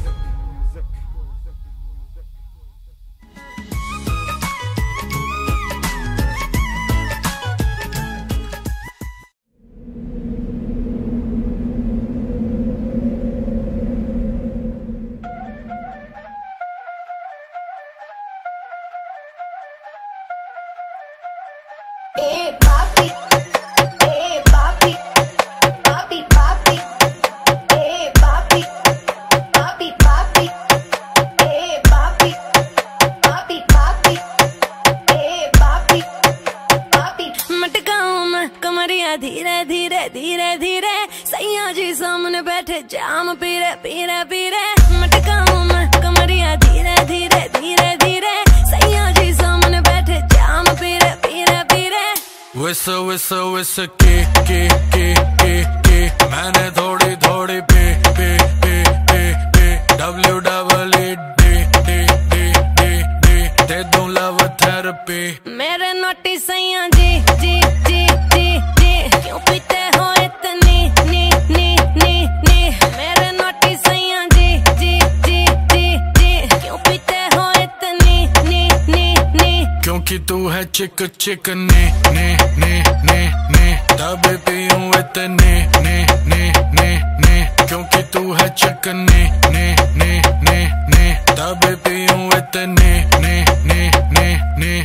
L: Hey, papi. Hey, papi. Papi, papi. Hey, papi. Papi, papi. Hey, papi. Papi, papi. Hey, papi. Papi.
E: मटकाऊं मैं कमरिया धीरे धीरे धीरे धीरे सैया जी सामने बैठे जाम पीरे पीरे पीरे मटकाऊं मैं कमरिया धीरे धीरे धीरे धीरे सैया जी सामने बैठे जाम पीरे पीरे पीरे
M: Whistle, whistle, whistle, के के के के के मैंने थोड़ी थोड़ी पे पे पे पे पे W double E D D D D D दे दूं love therapy
E: मेरे नोटी सैया जी जी जी जी जी क्यों पीते हो इतनी नी नी नी नी मेरे नोटी सैया जी जी जी जी जी क्यों पीते हो इतनी नी नी नी
M: क्योंकि तू है चिक चिक ने ने ने ने ने तब पीऊं इतने ने ने ने ने क्योंकि तू है चिक ने ने ने ने ने तब पीऊं इतने ने ने ने ने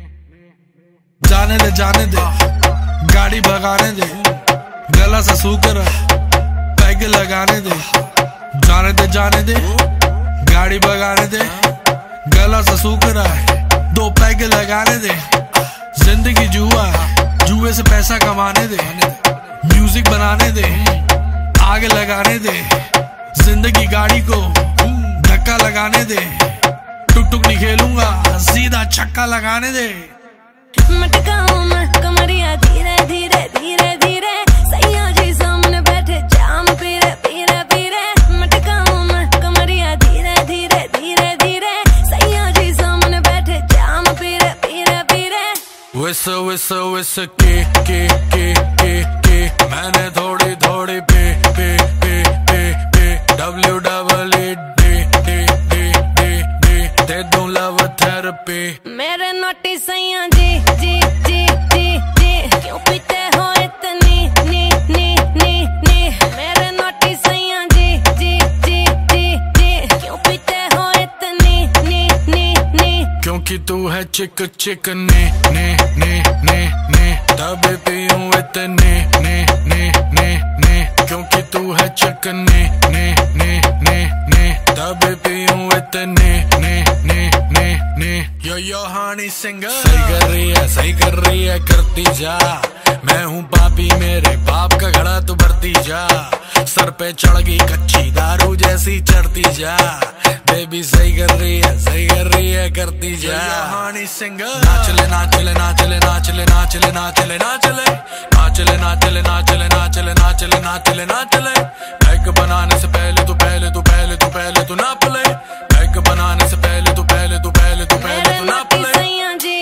H: जाने दे जाने दे गाड़ी भगाने दे गला सा सूकर पैग लगाने दे जाने दे जाने दे गाड़ी भगाने दे गला सा सूकर दो पैग लगाने दे जिंदगी जुआ जुए से पैसा कमाने दे म्यूजिक बनाने दे आग लगाने दे जिंदगी गाड़ी को धक्का लगाने दे टुक टुक नहीं खेलूंगा सीधा छक्का लगाने दे
E: मटकाऊं मैं कमरिया धीरे धीरे धीरे धीरे सैया जी सामने बैठे जाम पीरे पीरे पीरे मटकाऊं मैं कमरिया धीरे धीरे धीरे धीरे सैया जी सामने बैठे जाम पीरे पीरे पीरे
M: Whistle, whistle, whistle, के के के के के मैंने थोड़ी थोड़ी पे पे पे पे पे W double E D D D D D दे दूं love therapy
E: मेरे नोटी सैया जी जी जी जी जी क्यों पीते हो इतनी नी नी नी नी मेरे नोटी सैया जी जी जी जी जी क्यों पीते हो इतनी नी नी नी
M: क्योंकि तू है चिक चिक ने ने ने ने ने तब पीऊं इतने ने ने ने ने क्योंकि तू है चिक ने ने ने ने ने तब पीऊं इतने ने ने ने ने यो यो हानी सिंगर सही कर रही है सही कर रही है करती जा मैं हूँ पापी मेरे बाप का घड़ा तू भरती जा सर पे चढ़ गई कच्ची दारू जैसी चढ़ती जा बेबी सही कर रही है सही कर रही है करती जा हानी सिंगर नाचले नाचले नाचले नाचले नाचले नाचले नाचले नाचले नाचले नाचले नाचले नाचले नाचले नाचले पैक बनाने से पहले तू पहले तू पहले तू पहले तू नाप ले पैक बनाने से पहले तू पहले तू पहले तू पहले तू नाप ले
E: सैया जी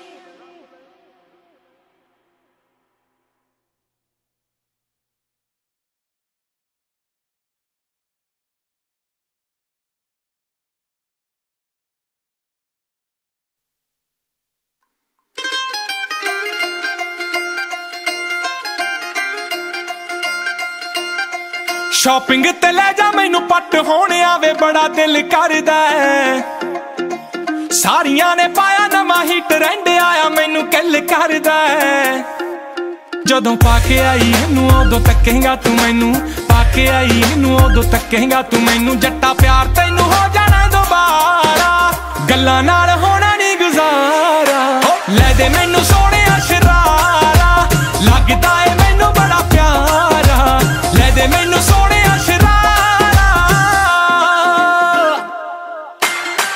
B: शॉपिंग ते ले जा मैनू पट होने आवे बड़ा दिल करदा सारियां ने पाया नवा ही ट्रेंड आया मैनू कल करदा जदों पाके आई इनू उदों तकेगा तू मैनू पाके आई इनू उदों तकेगा तू मैनू जट्टा प्यार तैनू हो जाना दोबारा गल्लां नाल होना नहीं गुजारा ले दे मैनू सोने शरारा लगदा है मैनू बड़ा प्यारा ले दे मैनू सोने शरारा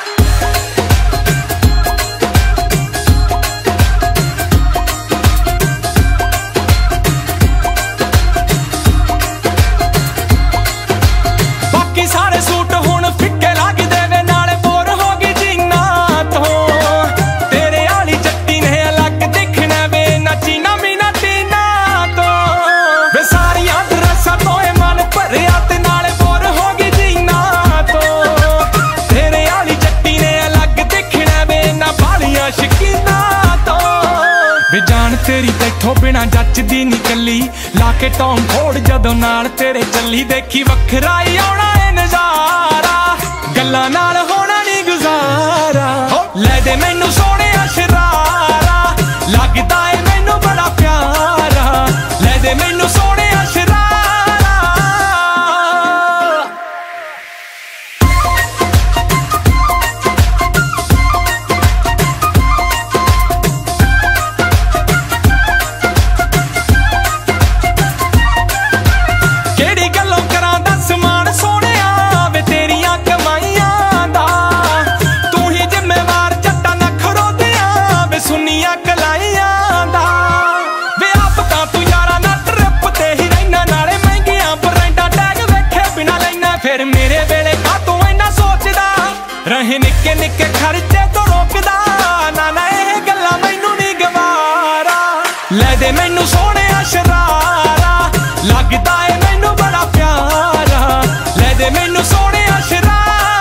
N: जचदी निकली लाके टॉम फोड़ जदों नाल तेरे चली देखी वखरा ही आउणा है नजारा गल्लां नाल होना नहीं गुजारा ले दे मैनू सोहणिया शरारा लगदा है मैनू बड़ा प्यारा ले दे मैनू सोहणिया शरारा केड़ी गल्लों करां दस मान सोहणिया वे तेरियां कमाईयां दा तू ही जिम्मेवार जट्टा नखरो दिया वे सुनिया कलाइयां दा वे आप तां तू यारा ना ट्रिप ते ही रहना नाले महंगियां ब्रांडा टैग वेखे बिना लेना फिर मेरे वेले का तू इन्ना सोचदा रहे निक्के निक्के खर्चे तो रोकदा ना ना एह गल्लां मैनू नहीं गवारा ले दे मैनू सोहणिया शरारा लगदा है मैनू बड़ा प्यारा ले दे मैनू सोहणिया शरारा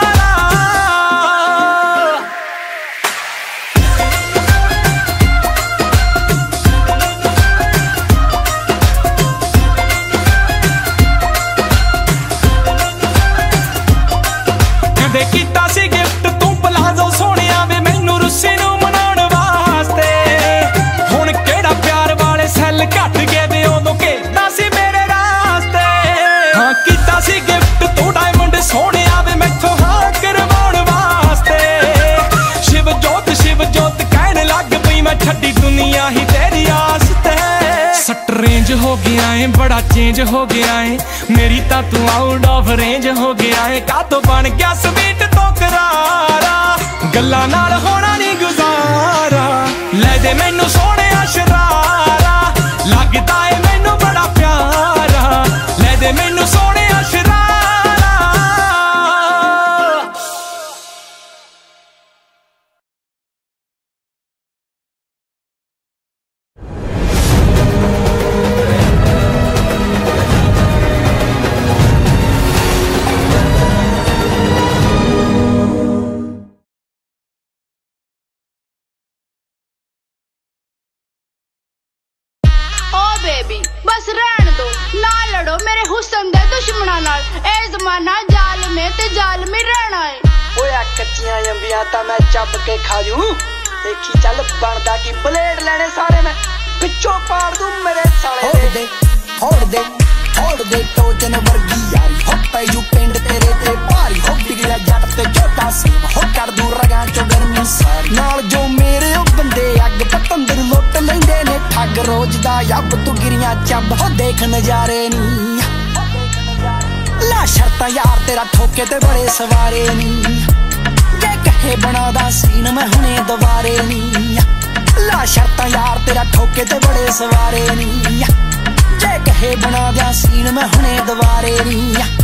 N: कदे कीता सी गिफ्ट तू पलाजो सोहणिया वे मैनू रुस्सी नू मनाउण वास्ते हुण केड़ा प्यार वाले सैल घट गए वे उदों केदा सी मेरे रास्ते हाँ कीता सी गिफ्ट तू डायमंड सोहणिया वे मैथों हाँ करवाउण वास्ते शिव जोत शिव जोत कहण लग पई मैं छड्डी दुनिया ही तेरी आस ते सट रेंज हो गया है बड़ा चेंज हो गया है मेरी ता तू आउट ऑफ रेंज हो गया है का तो बन गया स्वीट तो करारा गल्लां नाल होना नहीं गुजारा ले दे मैनू सोहणिया शरारा लगदा है मैनू बड़ा प्यारा ले दे मैनू सोहणिया शरारा
O: बेबी बस रहन दो ना लड़ो मेरे हुस्न दे दुश्मना नाल ए जमाना जालमे ते जालमी रहना है
P: ओए कच्चियां अंबियां ता मैं चब के खा जूं देखी चल बनदा की ब्लेड लेने सारे मैं पिछों पाड़ दूं मेरे साले फोड़ दे फोड़ दे फोड़ दे टोजन वर्गी यारी हो पैजू पिंड तेरे ते भारी हो बिगड़िया जट ते छोटा सी हो कर दूं रगां चो गर्मी सारी नाल जो मेरे ओ बंदे अग पतंदर लुट लैंदे ने ठग रोज दा यब तू गिरियां चब हो देख नजारे नी ला शर्तां यार तेरा ठोके ते बड़े सवारे नी जे कहे बनादा सीन मैं हुणे दोबारे नी ला शर्तां यार तेरा ठोके ते बड़े सवारे नी जे कहे बना दिया सीन मैं हुणे दोबारे नी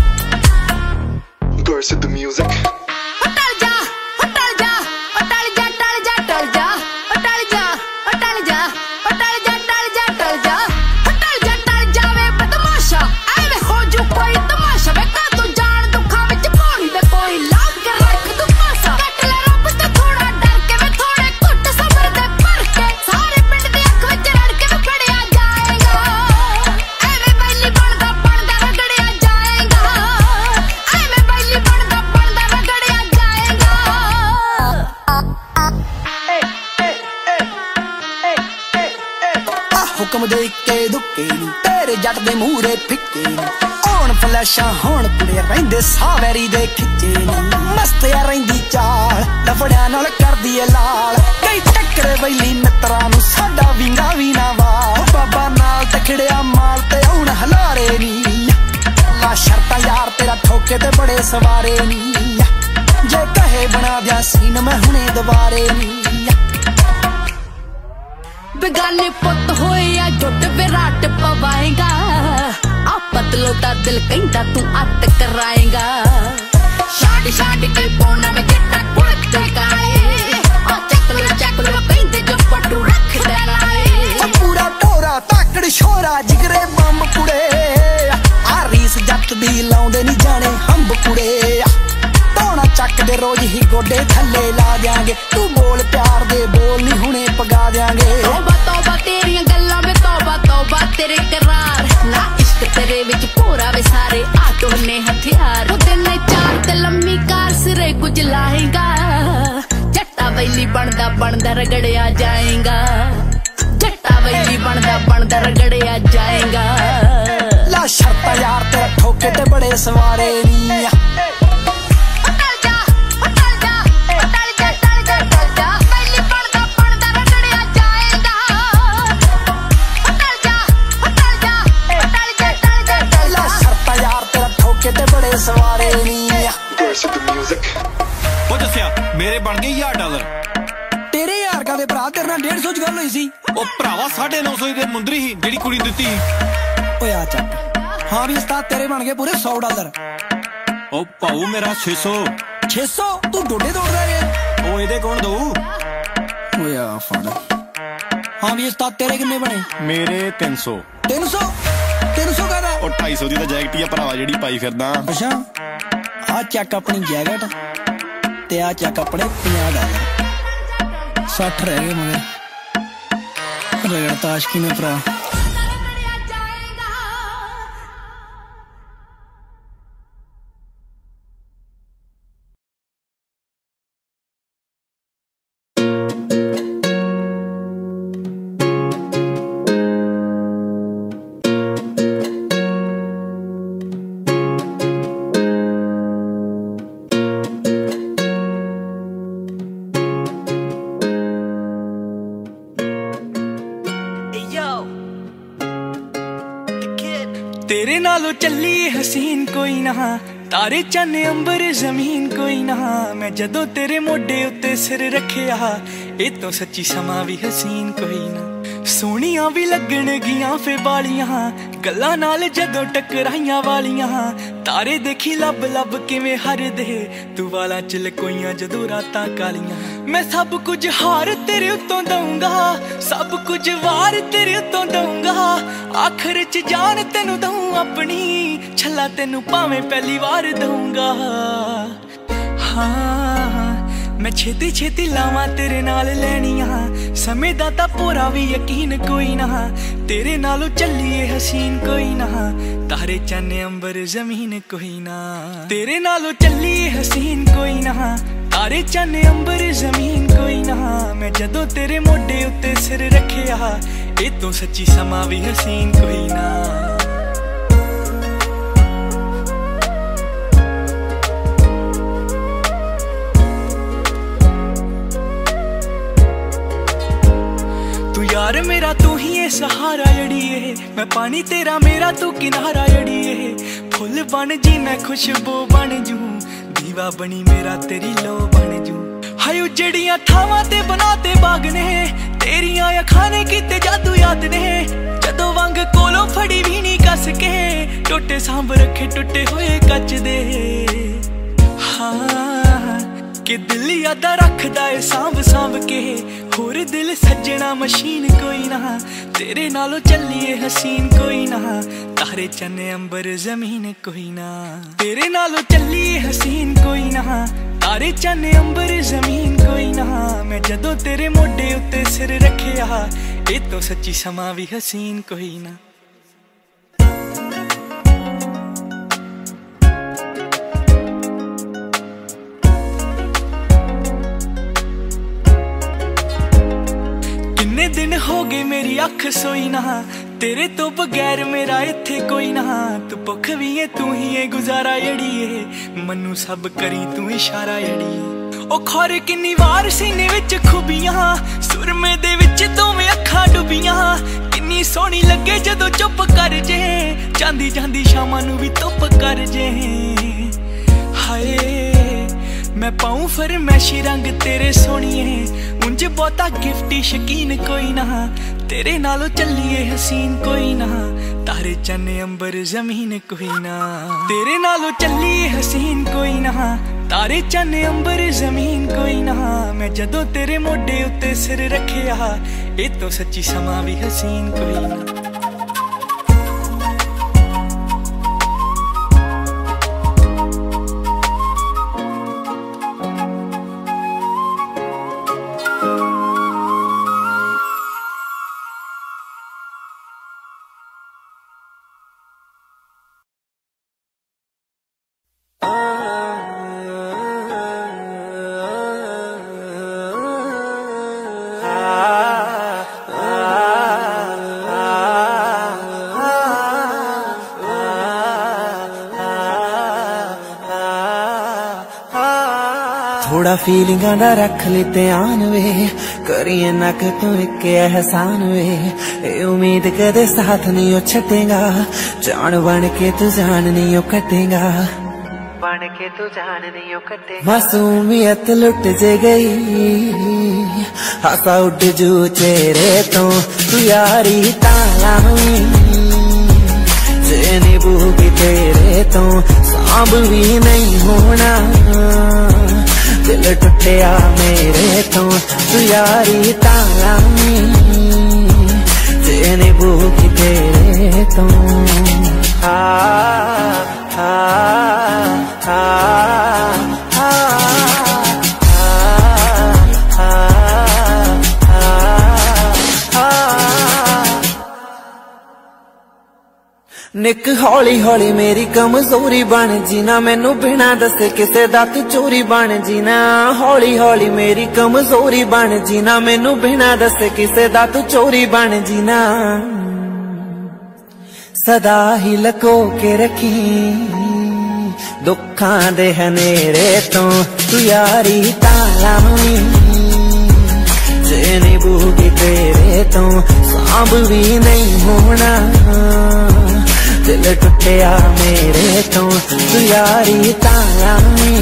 Q: Burst the music
O: टल जा टल जा टल जा टल जा टल जा टल जा टल जा टल जा टल जा टल जा टल जा टल जा वे बदमाशा ऐ वे हो जो कोई तमाशा वे का तू जान दुखा विच पौड़ी वे कोई लाग के रख तू पासा कट ले रब ते थोड़ा डर के वे थोड़े घुट सबर दे पर के सारे पिंड दी अख विच रड़ के वे फड़िया जाएगा ऐ वे बैली बनदा बनदा रगड़िया जाएगा ऐ वे बैली बनदा बनदा रगड़िया जाएगा
P: हुक्म दे के दुक्के नी तेरे जट दे मूरे फिक्के नी होण फ्लैशां होण कुड़े रहिंदे सावैरी दे खिच्चे नी मस्त या रहिंदी चाल लफड़ियां नाल करदी ए लाल कई टक्करे बैली मित्तरां नू साडा विंगा वी ना वाल बाबा नाल तखड़िया माल ते हुण हलारे नी ला शर्तां यार तेरा ठोके ते बड़े सवारे नी जे कहे बना दिया सीन मैं हुणे दोबारे नी
O: बेगाने पुत होए या जुट विराट पवाएगा आ पतलो दा दिल कहंदा तू अत कराएगा शादी शादी के पौना में जट्टा कुड़ते काए आ चकलो चकलो कहंदे जो पटू रख देनाए
P: पूरा टोरा ताकड़ छोरा जिगरे बम कुड़े आ रीस जट दी लाउंदे नहीं जाने हंब कुड़े टोना चक दे रोज ही गोडे थल्ले ला देंगे तू बोल प्यार दे बोल नहीं हुणे पगा देंगे
O: तौबा तौबा तेरियां गल्लां में तौबा तौबा तौबा तेरे करार ना इश्क तेरे विच पूरा वे सारे आटो ने हथियार दिन चार ते लम्मी कार सिरे कुछ लाएगा जट्टा वैली बनदा बनदा रगड़िया जाएगा जट्टा वैली बनदा बनदा रगड़िया जाएगा
P: ला शर्त यार तेरा ठोके ते बड़े सवारे नी सवारे
Q: मेरे बन गए यार डॉलर
P: तेरे यार का दे भरा तेरे नाल डेढ़ सौ च गल होई सी
Q: ओ भरावा साढ़े नौ सौ दे मुंदरी ही जेड़ी कुड़ी दित्ती
P: ओ यार चक हां भी उस्ताद तेरे बन गए पूरे सौ डॉलर
Q: ओ पाऊ मेरा छह सौ
P: छह सौ तू डोडे दौड़ रहा है
Q: ओ एदे कौन दऊ
P: ओ यार फड़ हां भी उस्ताद तेरे कितने बने
Q: मेरे तीन सौ
P: तीन सौ तीन सौ का
Q: ओ ढाई सौ दी तां जैकेट ही भरावा जेड़ी पाई फिरदा
P: अच्छा आ चेक अपनी जैकेट ते आ चेक अपने पचास डॉलर साठ रह गए मगर रगड़ता आशकी ने भरा
N: तेरे नालों चली हसीन कोई ना तारे चन्ने अंबर जमीन कोई ना मैं जदों तेरे मोडे उत्ते सिर रखिया ए तो सच्ची समा भी हसीन कोई ना सोनिया भी लगन गियां फे बालियां गल्लां नाल जदों टकराइयां वालियां तारे देखी लब लब किवें हर दे तू वाला च लकोइयां जदों रातां कालियां मैं सब कुछ हार तेरे उत्तों दूंगा सब कुछ वार तेरे उत्तों दूंगा आखिर च जान तेनू दूं अपनी छला तेनू भावें पहली वार दूंगा हाँ मैं छेती छेती लावां तेरे नाल लैनियां समय दा तां पूरा भी यकीन कोई ना तेरे नालों चलिए हसीन कोई ना तारे चन्ने अंबर जमीन कोई ना तेरे नालों चलिए हसीन कोई ना तारे चन्ने अंबर जमीन कोई ना मैं जदों तेरे मोडे उत्ते सिर रखिया ए तो सच्ची समा भी हसीन कोई ना यार मेरा तू ही है सहारा जड़िए मैं पानी तेरा मेरा तू किनारा जड़िए फुल बन जी मैं खुशबू बन जू दीवा बनी मेरा तेरी लो बन जू हाय उजड़ियां थावां ते बनाते बाग ने तेरियां अखां ने कीते जादू याद ने जदों वंग कोलों फड़ी भी नहीं कस के टोटे सांभ रखे टुटे हुए कच दे हाँ कि दिल यादा रखदा है सांभ सांभ के होर दिल सजना मशीन कोई ना तेरे नालों चलिए हसीन कोई ना तारे चन्ने अंबर जमीन कोई ना तेरे नालों चलिए हसीन कोई ना तारे चन्ने अंबर जमीन कोई ना मैं जदों तेरे मोडे उत्ते सिर रखिया ए तो सच्ची समा भी हसीन कोई ना किन्ने दिन हो गए मेरी अख सोई ना तेरे तो बगैर मेरा इत्थे कोई ना तू भुख भी है तू ही है गुजारा जड़िए मनु सब करी तू इशारा जड़िए ओ खौर किन्नी वार सीने विच खुबियां सुरमे दे विच दोवें अखां डुबियां किन्नी सोहनी लगे जदों चुप कर जे जांदी जांदी शामां नू भी धुप कर जे हाय मैं पाऊं फरमैशी रंग तेरे सोनिए उंज बहुता गिफ्टी शकीन कोई ना तेरे नालों चलिए हसीन कोई ना तारे चन्ने अंबर जमीन कोई ना तेरे नालों चलिए हसीन कोई ना तारे चन्ने अंबर जमीन कोई ना मैं जदों तेरे मोडे उत्ते सिर रखिया ए तो सच्ची समा भी हसीन कोई ना
R: थोड़ा फीलिंगा दा रख ले ध्यान वे, करिए नक तू एक एहसान वे। ए उम्मीद कदे साथ नहीं ओ छटेगा, जान बन के तू जान नहीं ओ कटेगा, बन के तू जान नहीं ओ कटेगा। मासूमियत लुट जे गई, हासा उड़ जू चेहरे तो तू यारी तालावी, जेने बूगी तेरे तो सांभ भी नहीं होना, दिल टुटिया मेरे तो तू यारी तालावी, जेने बूगी तेरे तो। आ आ आ आ निक हौली हौली मेरी कमजोरी बन जीना, मैनू बिना दसे किसे दा तू चोरी बन जीना। हौली हौली मेरी कमजोरी बन जीना, मैनू बिना दसे किसे दा तू चोरी बन जीना। सदा ही लको के रखी दुखां दे हनेरे तो तू यारी तालावी, जेने बूगी तेरे तो सांभ भी नहीं होना, दिल टुटिया मेरे तो तू यारी तालावी,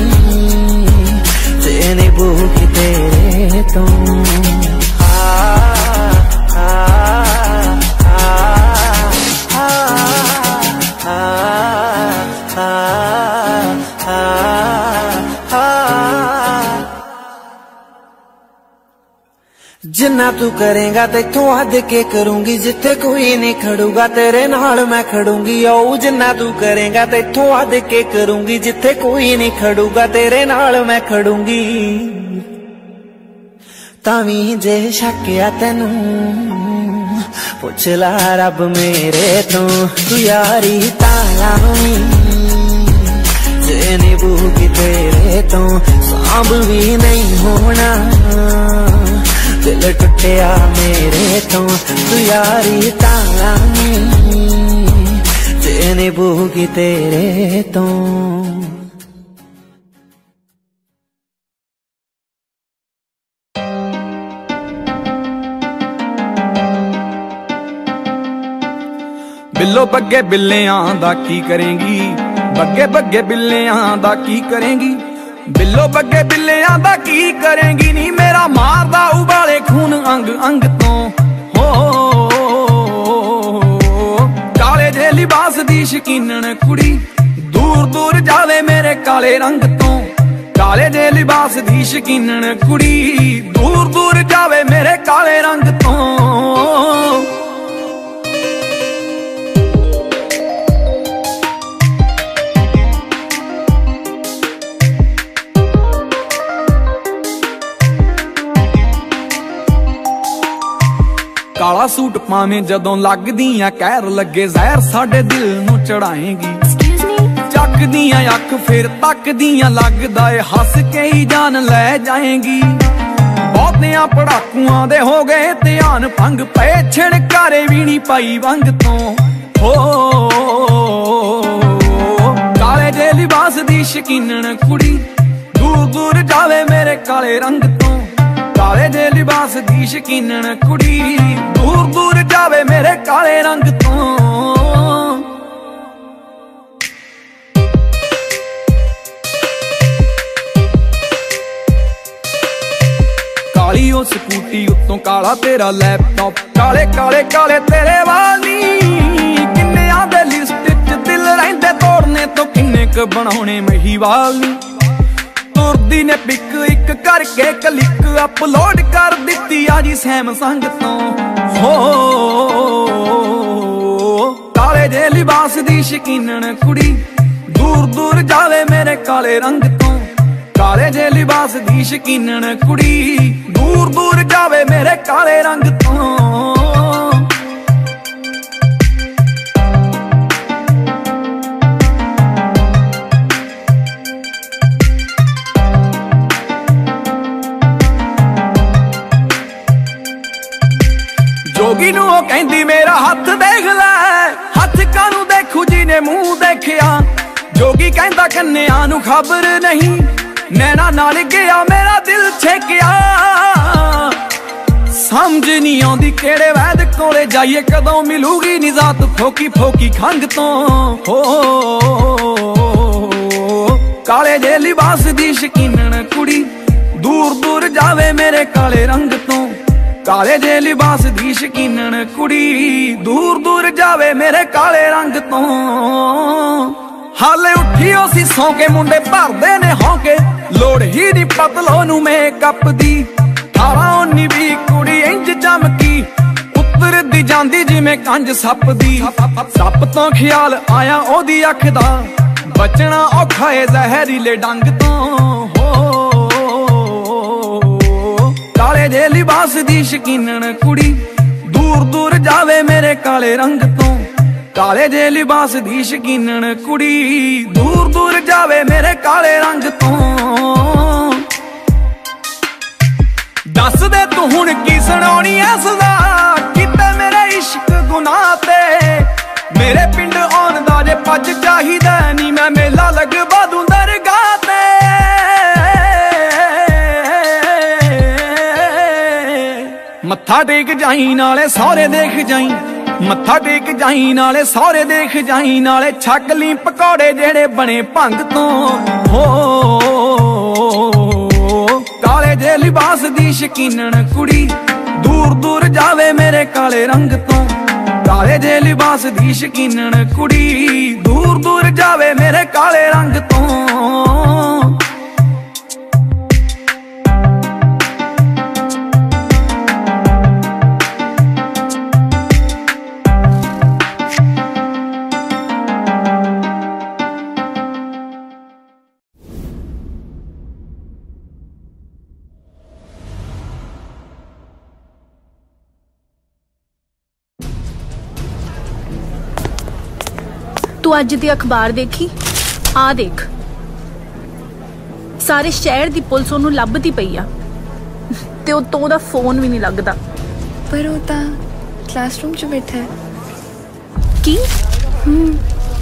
R: जेने बूगी तेरे तो। आ आ आ आ आ आ आ आ। जिन्ना तू करेगा तेथों हद के करूंगी, जिथे कोई नहीं खड़ूगा तेरे नाल मैं खड़ूंगी। ओ जिन्ना तू करेगा तेथों हद के करूंगी, जिथे कोई नहीं खड़ूगा तेरे नाल मैं खड़ूंगी। तावी जे शक्या तेनू पुछ ला रब मेरे तो तू यारी तालावी, जेने बूगी तेरे तो सांभ भी नहीं होना, दिल टुटिया मेरे तो तू यारी तालावी, जेने बूगी तेरे तो।
N: बिल्लो बग्गे बिल्लियां दा की करेंगी, बग्गे बग्गे बिल्लियां दा की करेंगी, बिल्लो बग्गे बिल्लियां दा की करेंगी। नी मेरा मारदा उबाले खून अंग अंग तो हो, काले जे लिबास दी शकीनन कुड़ी, दूर दूर जावे मेरे काले रंग तो। काले जे लिबास दी शकीनन कुड़ी, दूर दूर जावे मेरे काले रंग तो। काला सूट पावें जदों लगदियां कहर लगे जहर साडे दिल नू चढ़ाएगी। चकदियां अख फिर तकदियां लगदा ए हस के ही जान ले जाएगी। बहुतियां पड़ाकुआं दे हो गए ध्यान भंग पे, छिड़कारे भी नहीं पाई वंग तो हो। काले जे लिबास दी शकीनन कुड़ी, दूर दूर जावे मेरे काले रंग तो। काले जे लिबास दी शकीनन कुड़ी, दूर दूर जावे मेरे काले रंग तो। काली ओ स्कूटी उत्तों काला तेरा लैपटॉप, काले काले काले तेरे वाली, किन्ने आंदे लिस्ट च दिल रहिंदे तोड़ने तो किन्ने क बनाउणे महीवाल नी। तुरदी ने पिक एक करके क्लिक अपलोड कर दिती आजी सैमसंग तो हो। काले जे लिबास दी शकीनन कुड़ी, दूर दूर जावे मेरे काले रंग तो। काले जे लिबास दी शकीनन कुड़ी, दूर दूर जावे मेरे काले रंग तो। जोगी नू कहंदी मेरा हथ देख लै, हथ कानू देखू जी ने मुंह देखिया। जोगी कहंदा कन्या नू खबर नहीं,
G: नैना नाल गया मेरा दिल छेकिया समझ नहीं आउंदी केड़े वैद कोले जाइए कदों मिलूगी निजात फोकी फोकी खंग तो हो काले जे लिबास दी शकीनन कुड़ी दूर दूर जावे मेरे काले रंग तो काले जे लिबास दी शकीनन कुड़ी दूर दूर जावे मेरे काले रंग तो हाले उठी सी सौ के मुंडे भरदे ने होके लोड़ ही नी पतलो नू मेकअप दी अठारह उन्नी भी कुड़ी इंज चमकी उतर दी जांदी जिवें कंज सप दी सप तो ख्याल आया ओदी अख दा बचना औखा है जहरीले डंग तो हो काले जे लिबास दी शकीनन कुड़ी दूर दूर जावे मेरे काले रंग तो काले जे लिबास दी शकीनन कुड़ी दूर दूर जावे मेरे काले रंग तो दस दे तू हुण की सुनाउणी ऐ सदा किते मेरे इश्क गुनाह ते मेरे पिंड आउण दा जे पज चाहिदा नी मैं मेला लगवा दूं दरगाह ते मत्था टेक जाई नाले सौरे देख जाई मत्था टेक जाई नाले सौरे देख जाई नाले छक ली पकौड़े जेड़े बने भंग तो हो काले जे लिबास दी शकीनन कुड़ी दूर दूर जावे मेरे काले रंग तो काले जे लिबास दी शकीनन कुड़ी दूर दूर जावे मेरे काले रंग तो
S: तू अज दी अखबार देखी आ देख सारे शहर दी पुलिस ओनू लभदी पई आ ते उत्तों ओहदा फोन भी नहीं लगदा
D: पर वो तां क्लासरूम च बैठा है
S: की
D: हम्म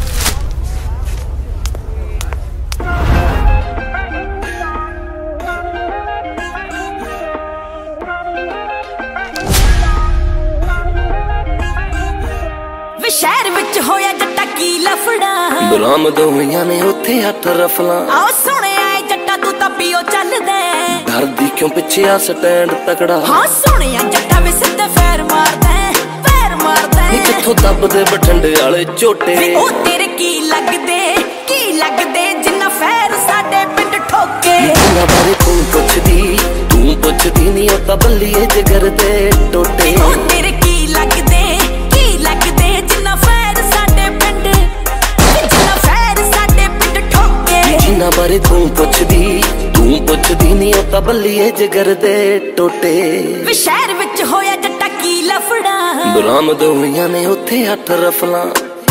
E: शहर विच होया जट्टा की लफड़ा
T: बरामद होईयां ने उत्थे हथ रफला
E: आओ सुने आए जट्टा तू तां पियो चल दे
T: डरदी क्यों पिछे आ स्टैंड तकड़ा
E: हां सुने आ जट्टा वे सिद्धे पैर मार दे पैर मार दे
T: नी किथों दबदे बठंडे वाले झोटे
E: ओ तेरे की लगदे की लगदे जिन्ना फैर साडे पिंड ठोके
T: जिन्ना बारे तू पुछदी तू पुछदी नी ओ तां बल्लीए जिगर दे टोटे
E: ओ तेरे की लगदे की लगदे जिन्ना फैर साडे पिंड जिन्ना फैर साडे पिंड ठोके
T: जिन्ना बारे तू पुछदी तू पुछदी नी ओ तां बल्लीए जिगर दे टोटे
E: वे शहर विच होया जट्टा की लफड़ा
T: बरामद होईयां ने उत्थे हथ रफला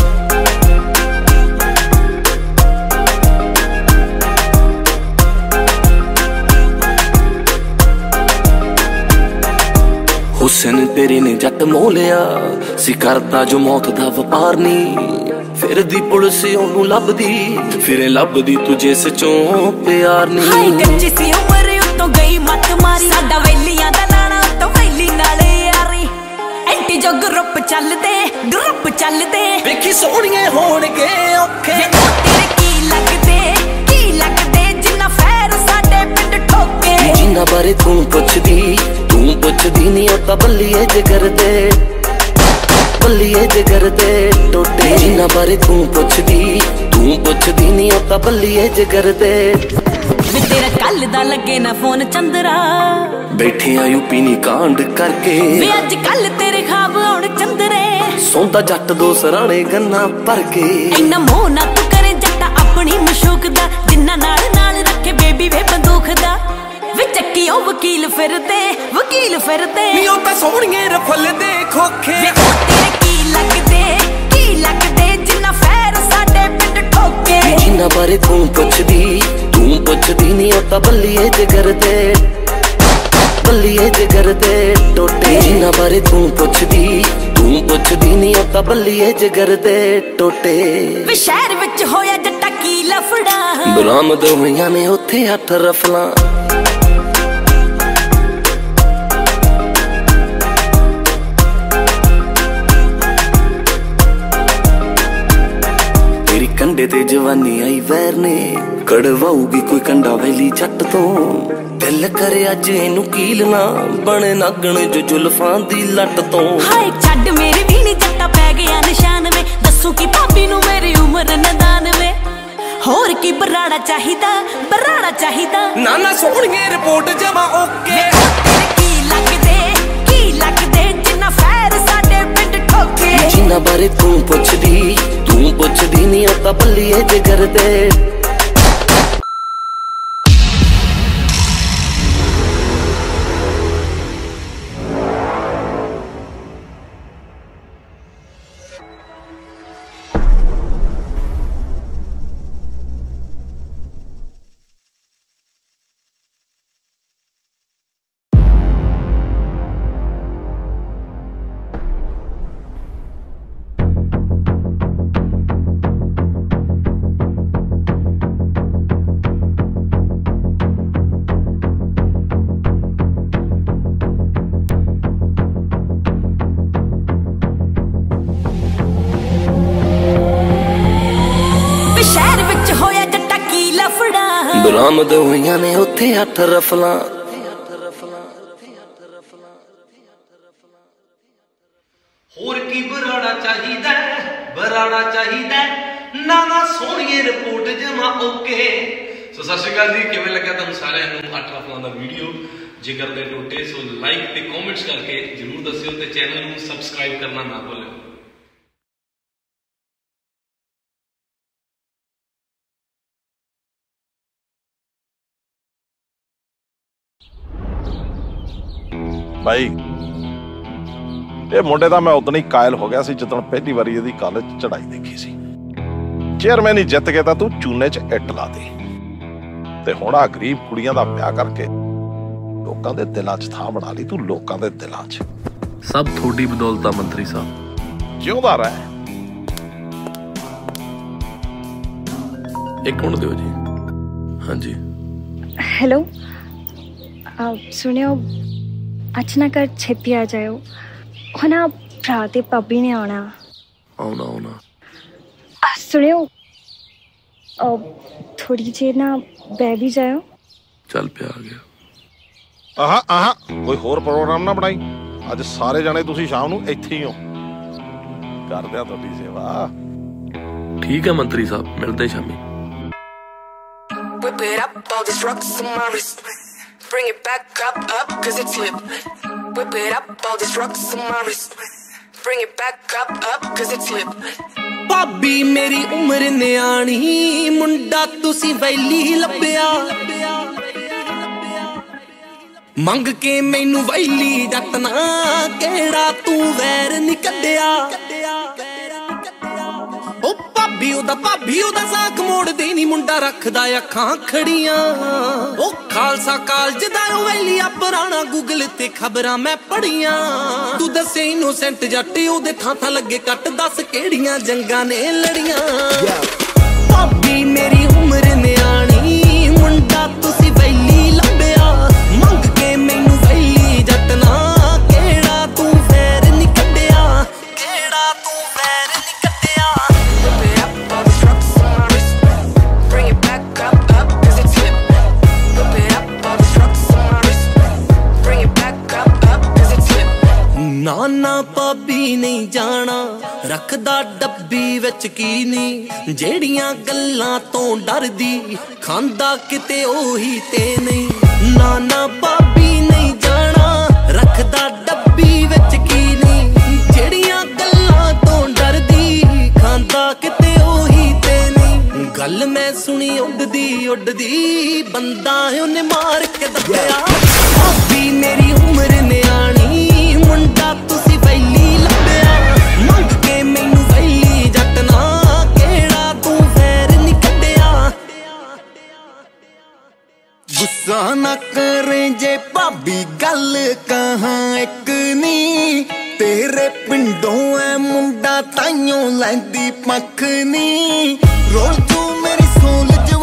T: हुसन तेरे ने जट मोह लिया सी करता जो मौत दा वपार नी फिर दी पुलिस ओनू लभदी फिर लभदी तुझे सचों प्यार नी
E: हाय कच्ची सी उम्र उतों गई मत मारी साडा वेलियां दा लाना तो वेली नाले यारी एंटी जो ग्रुप चलदे ग्रुप चलदे
G: वेखी सोहणिए होणगे औखे
E: तेरे की लगदे की लगदे जिन्ना फैर साडे पिंड ठोके
T: जिन्ना बारे तू पुछदी तू पुछदी नी ओ तां बल्लीए जिगर दे बल्लीए जिगर दे टोटे जिन्ना बारे तू पुछदी तू पुछदी नी ओ तां बल्लीए जिगर दे
E: वे तेरा कल दा लगे ना फोन चंदरा
T: बैठे आ यूपी नी कांड करके
E: वे अज कल तेरे खाब आउण चंदरे
T: सौंदा जट दो सराणे गन्ना भर के
E: इन्ना मोह ना तू करे जट्टा अपनी मशूक दा जिन्ना नाल नाल रखे बेबी वे बंदूक दा वे चक्की ओ वकील फिरदे वकील फिरदे
G: नी ओ तां सोहणिए रफल दे खोखे
E: वे तेरे की लगदे की लगदे जिन्ना फैर साडे पिंड ठोके
T: जिन्ना बारे तू पुछदी तू पुछदी नी ओ तां बल्लीए जिगर दे बल्लीए जिगर दे टोटे जिन्ना बारे तू पुछदी तू पुछदी नी ओ तां बल्लीए जिगर दे टोटे
E: वे शहर विच होया जट्टा की लफड़ा
C: ਫੜਾ
T: ਬਰਾਮਦ ਹੋਈਆਂ ਨੇ ਉੱਥੇ ਅੱਠ ਰਫਲਾਂ ਤੇਰੀ ਕੰਡੇ ਤੇ ਜਵਾਨੀ ਆਈ ਵੈਰ ਨੇ ਕੜਵਾਉਗੀ ਕੋਈ ਕੰਡਾ ਵੈਲੀ ਜੱਟ ਤੋਂ ਦਿਲ ਕਰੇ ਅੱਜ ਇਹਨੂੰ ਕੀਲਣਾ ਬਣੇ ਨਾਗਣ ਜੋ ਜ਼ੁਲਫਾਂ ਦੀ ਲੱਟ ਤੋਂ
C: ਹਾਏ ਛੱਡ ਮੇਰੇ ਵੀ ਨੀ ਜੱਟਾ ਪੈ ਗਿਆ ਨਿਸ਼ਾਨ ਵੇ ਦੱਸੂ ਕੀ ਭਾਬੀ ਨੂੰ ਮੇਰੀ ਉਮਰ ਨਦਾਨ ਵੇ ਹੋਰ ਕੀ ਬਰਾੜਾ ਚਾਹੀਦਾ ਬਰਾੜਾ ਚਾਹੀਦਾ
T: ਨਾ ਨਾ ਸੋਹਣੀਏ ਰਿਪੋਰਟ ਜਮਾ ਓਕੇ
C: ਕੀ ਲੱਗਦੇ ਕੀ ਲੱਗਦੇ ਜਿੰਨਾ ਫੈਰ ਸਾਡੇ ਪਿੰਡ ਠੋਕੇ
T: ਜਿੰਨਾ ਬਾਰੇ ਤੂੰ ਪੁੱਛਦੀ ਤੂੰ ਪੁੱਛਦੀ ਨਹੀਂ ਉਹ ਤਾਂ ਬੱਲੀਏ ਜਿਗਰ ਦੇ ਬਰਾਮਦ ਹੋਈਆਂ ਨੇ ਉੱਥੇ ਅੱਠ ਰਫਲਾਂ
U: ਹੋਰ ਕੀ ਬਰਾੜਾ ਚਾਹੀਦਾ ਬਰਾੜਾ ਚਾਹੀਦਾ ਨਾ ਨਾ ਸੋਹਣੀਏ ਰਿਪੋਰਟ ਜਮਾ ਓਕੇ ਸੋ ਸਤਿ ਸ਼੍ਰੀ ਅਕਾਲ ਜੀ ਕਿਵੇਂ ਲੱਗਾ ਤੁਹਾਨੂੰ ਸਾਰਿਆਂ ਨੂੰ ਅੱਠ ਰਫਲਾਂ ਦਾ ਵੀਡੀਓ ਜਿਗਰ ਦੇ ਟੋਟੇ ਸੋ ਲਾਈਕ ਤੇ ਕਮੈਂਟਸ ਕਰਕੇ ਜਰੂਰ ਦੱਸਿਓ ਤੇ ਚੈਨਲ ਨੂੰ ਸਬਸਕ੍ਰਾਈਬ ਕਰਨਾ ਨਾ ਭੁੱਲਿਓ
V: भाई ये मुंडे दा मैं उदन ही कायल हो गया सी जिदन पहली बारी इहदी कॉलेज चढ़ाई देखी सी चेयरमैन ही जित के तां तू चूने च इट ला दे ते हुण आ गरीब कुड़ियां दा ब्याह करके लोकां दे दिलां च थां बना ली तू लोकां दे दिलां च
W: सब थोड़ी बदौलत मंत्री साहब
V: जिउंदा रह
W: एक मिनट दिओ जी हाँ जी
X: हेलो सुनियो ਅੱਜ ਨਾ ਕਰ ਛੇਤੀ ਆ ਜਾਇਓ ਹੁਣ ਆ ਭਰਾ ਤੇ ਭਾਬੀ ਨੇ ਆਉਣਾ
W: ਆਉਣਾ ਆਉਣਾ
X: ਆ ਸੁਣਿਓ ਥੋੜੀ ਜਿਹੀ ਨਾ ਬਹਿ ਵੀ ਜਾਇਓ
W: ਚੱਲ ਪਿਆ ਆ ਗਿਆ
V: ਆਹਾ ਆਹਾ ਕੋਈ ਹੋਰ ਪ੍ਰੋਗਰਾਮ ਨਾ ਬਣਾਈ ਅੱਜ ਸਾਰੇ ਜਾਣੇ ਤੁਸੀਂ ਸ਼ਾਮ ਨੂੰ ਇੱਥੇ ਹੀ ਹੋ ਕਰਦੇ ਆ ਤੁਹਾਡੀ ਸੇਵਾ
W: ਠੀਕ ਹੈ ਮੰਤਰੀ ਸਾਹਿਬ ਮਿਲਦੇ ਸ਼ਾਮੀ
Y: Whip it up, all these rocks on my wrist. Bring it back up, up, cause it's lit. Whip it up, all these rocks on my wrist. Bring it back up, up, cause it's lit.
T: ਭਾਬੀ ਮੇਰੀ ਉਮਰ ਨਿਆਣੀ ਮੁੰਡਾ ਤੁਸੀਂ ਵੈਲੀ ਲੱਭਿਆ ਮੰਗ ਕੇ ਮੈਨੂੰ ਵੈਲੀ ਜੱਟ ਨਾ ਕਿਹੜਾ ਤੂੰ ਵੈਰ ਨੀ ਕੱਢਿਆ ਉਹ ਭਾਬੀ ਉਹਦਾ ਭਾਬੀ ਉਹਦਾ ਸਾਖ ਮੋੜਦੀ ਨੀ ਮੁੰਡਾ ਰੱਖਦਾ ਅੱਖਾਂ ਖੜੀਆਂ ਉਹ ਖਾਲਸਾ ਕਾਲਜ ਦਾ ਉਹ ਵੈਲੀ ਆ ਪੁਰਾਣਾ ਗੂਗਲ ਤੇ ਖਬਰਾਂ ਮੈਂ ਪੜੀਆਂ ਤੂੰ ਦੱਸੇ ਇਨੋਸੈਂਟ ਜੱਟ ਉਹਦੇ ਥਾਂ ਥਾਂ ਲੱਗੇ ਕੱਟ ਦੱਸ ਕਿਹੜੀਆਂ ਜੰਗਾਂ ਨੇ ਲੜੀਆਂ ਭਾਬੀ ਮੇਰੀ ਉਮਰ ਨਿਆਣੀ ਮੁੰਡਾ ਤੁਸੀਂ ਵੈਲੀ ਲੱਭਿਆ ਮੰਗ ਕੇ ਮੈਨੂੰ ਵੈਲੀ ਜੱਟ ਨਾ ਕਿਹੜਾ ਤੂੰ ਫੇਰ ਨੀ ਕੱਢਿਆ ਕਿਹੜਾ ਤੂੰ ਫੇਰ ਨੀ ਕੱਢਿਆ ਨਾ ਨਾ ਭਾਬੀ ਨਹੀਂ ਜਾਣਾ ਰੱਖਦਾ ਡੱਬੀ ਵਿੱਚ ਕੀ ਨਹੀਂ ਜਿਹੜੀਆਂ ਗੱਲਾਂ ਤੋਂ ਡਰਦੀ ਖਾਂਦਾ ਕਿਤੇ ਉਹੀ ਤੇ ਨਹੀਂ ਨਾ ਨਾ ਭਾਬੀ ਨਹੀਂ ਜਾਣਾ ਰੱਖਦਾ ਡੱਬੀ ਵਿੱਚ ਕੀ ਨਹੀਂ ਜਿਹੜੀਆਂ ਗੱਲਾਂ ਤੋਂ ਡਰਦੀ ਖਾਂਦਾ ਕਿਤੇ ਉਹੀ ਤੇ ਨਹੀਂ ਗੱਲ ਮੈਂ ਸੁਣੀ ਉੱਡਦੀ ਉੱਡਦੀ ਬੰਦਾ ਉਹਨੇ ਮਾਰ ਕੇ ਦੱਬਿਆ ਭਾਬੀ ਮੇਰੀ ਉਮਰ ਨਿਆਣੀ ਮੁੰਡਾ ਤੁਸੀਂ ਵੈਲੀ ਲੱਭਿਆ ਮੰਗ ਕੇ ਮੈਨੂੰ ਵੈਲੀ ਜੱਟ ਨਾ ਕਿਹੜਾ ਤੂੰ ਫੇਰ ਨੀ ਕੱਢਿਆ ਗੁੱਸਾ ਨਾ ਕਰੇ ਜੇ ਭਾਬੀ ਗੱਲ ਕਹਾਂ ਇੱਕ ਨੀ ਤੇਰੇ ਪਿੰਡੋਂ ਐ ਮੁੰਡਾ ਤਾਈਓ ਲੈਂਦੀ ਪੱਖ ਨੀ ਰੋਲ ਤੂੰ ਮੇਰੀ ਸੋਲ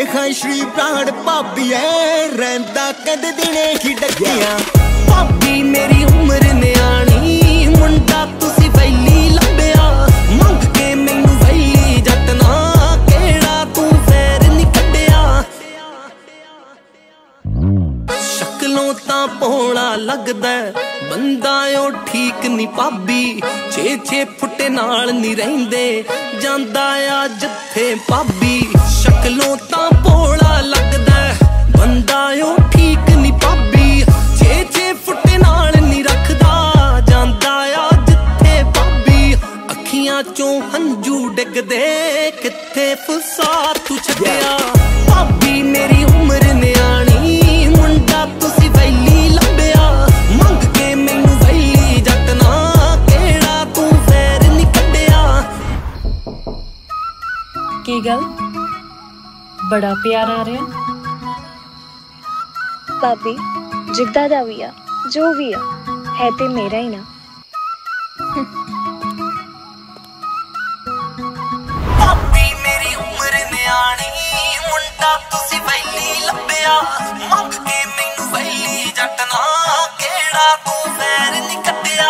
B: ਦੇਖਾਂ ਸ਼੍ਰੀ ਬ੍ਰਾਂਡ ਭਾਬੀ ਐ ਰਹਿੰਦਾ ਕਦ ਦਿਨੇ ਹੀ ਡੱਕਿਆ ਭਾਬੀ ਮੇਰੀ ਉਮਰ ਨਿਆਣੀ ਮੁੰਡਾ ਤੁਸੀਂ ਵੈਲੀ ਲੱਭਿਆ ਮੰਗ ਕੇ ਮੈਨੂੰ ਵੈਲੀ ਜੱਟ ਨਾ ਕਿਹੜਾ ਤੂੰ ਫੇਰ ਨੀ ਕੱਢਿਆ ਸ਼ਕਲੋਂ ਤਾਂ ਭੋਲਾ ਲੱਗਦਾ ਬੰਦਾ ਉਹ ਠੀਕ ਨੀ ਭਾਬੀ ਛੇ ਛੇ ਫੁੱਟੇ ਨਾਲ ਨੀ ਰਹਿੰਦੇ ਜਾਂਦਾ ਆ ਜਿੱਥੇ ਭਾਬੀ ਸ਼ਕਲੋਂ ਤਾਂ ਭੋਲਾ ਲੱਗਦਾ ਬੰਦਾ ਉਹ ਠੀਕ ਨੀ ਭਾਬੀ ਛੇ ਛੇ ਫੁੱਟੇ ਨਾਲ ਨੀ ਰੱਖਦਾ ਜਾਂਦਾ ਆ ਜਿੱਥੇ ਭਾਬੀ ਅੱਖੀਆਂ ਚੋਂ ਹੰਝੂ ਡਿੱਗਦੇ ਕਿੱਥੇ ਫਸਾ ਤੂੰ ਛੱਡਿਆ ਭਾਬੀ ਮੇਰੀ ਉਮਰ ਨਿਆਣੀ ਮੁੰਡਾ ਤੁਸੀਂ ਵੈਲੀ ਲੱਭਿਆ ਮੰਗ ਕੇ ਮੈਨੂੰ ਵੈਲੀ ਜੱਟ ਨਾ ਕਿਹੜਾ ਤੂੰ ਫੇਰ ਨੀ ਕੱਢਿਆ
X: ਕੀ ਗੱਲ बड़ा प्यार आ रहा भाभी जिद्दा दा भी आ जो भी आ है ते मेरा ही ना
B: ਭਾਬੀ ਮੇਰੀ ਉਮਰ ਨਿਆਣੀ ਮੁੰਡਾ ਤੁਸੀਂ ਵੈਲੀ ਲੱਭਿਆ ਮੰਗ ਕੇ ਮੈਨੂੰ ਵੈਲੀ ਜੱਟ ਨਾ ਕਿਹੜਾ ਤੂੰ ਫੇਰ ਨੀ ਕੱਢਿਆ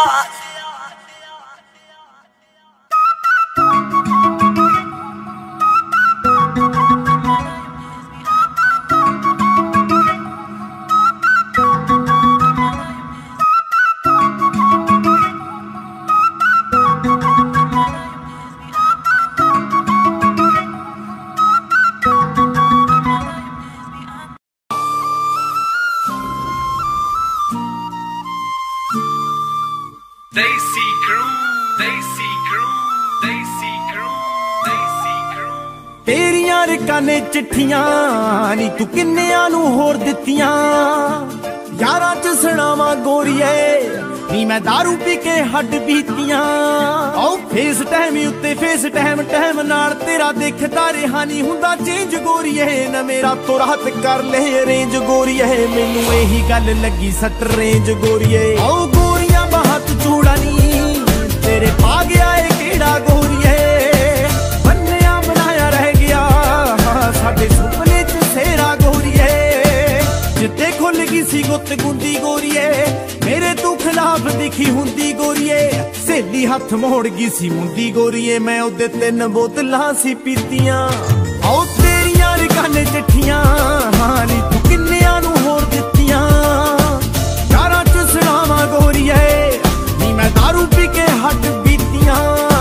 A: Desi Crew, Desi Crew, Desi Crew, Desi Crew।
B: ਤੇਰੀਆਂ ਰਕਾਨੇ ਚਿੱਠੀਆਂ ਨੀ ਤੂੰ ਕਿੰਨਿਆਂ ਨੂੰ ਹੋਰ ਦਿੱਤੀਆਂ ਯਾਰਾਂ ਚ ਸੁਣਾਵਾਂ ਗੋਰੀਏ ਨੀ ਮੈਂ ਦਾਰੂ ਪੀ ਕੇ ਹੱਡ ਬੀਤੀਆਂ ਆਓ ਫੇਸ ਟਾਈਮ ਉੱਤੇ ਫੇਸ ਟਾਈਮ ਟਾਈਮ ਨਾਲ ਤੇਰਾ ਦੇਖਦਾ ਰਿਹਾ ਨਹੀਂ ਹੁੰਦਾ ਚੇਂਜ ਗੋਰੀਏ ਨਾ ਮੇਰਾ ਤੋਂ ਰਾਤ ਕਰ ਲੈ ਅਰੇਂਜ ਗੋਰੀਏ ਮੈਨੂੰ ਇਹੀ ਗੱਲ ਲੱਗੀ ਸੱਟ ਰੇਂਜ ਗੋਰੀਏ ਆਓ ਗੋਰੀਆਂ ਬਾਹਤ ਚੂੜਾ ਨੀ ਤੇਰੇ ਪਾ ਗਿਆ ਏ ਕਿਹੜਾ ਗੋਰੀਏ ਬੰਨਿਆ ਬਣਾਇਆ ਰਹਿ ਗਿਆ ਸਾਡੇ ਸੁਪਨੇ ਚ ਸੇਰਾ ਗੋਰੀਏ ਜਿੱਤੇ ਖੁੱਲ ਗਈ ਸੀ ਗੁੱਤ ਗੁੰਦੀ ਗੋਰੀਏ ਮੇਰੇ ਤੂੰ ਖਿਲਾਫ ਦਿਖੀ ਹੁੰਦੀ ਗੋਰੀਏ ਸਹੇਲੀ ਹੱਥ ਮੋੜ ਗਈ ਸੀ ਮੁੰਦੀ ਗੋਰੀਏ ਮੈਂ ਉਹਦੇ ਤਿੰਨ ਬੋਤਲਾਂ ਸੀ ਪੀਤੀਆਂ ਆਓ ਤੇਰੀਆਂ ਰਕਾਨੇ ਚਿੱਠੀਆਂ ਹਾਂ ਨੀ ਤੂੰ ਕਿੰਨਿਆਂ ਨੂੰ ਹੋਰ ਦਿੱਤੀਆਂ ਯਾਰਾਂ ਚ ਸੁਣਾਵਾਂ ਗੋਰੀਏ ਨੀ ਮੈਂ ਦਾਰੂ ਪੀ ਕੇ ਹੱਡ ਬੀਤੀਆਂ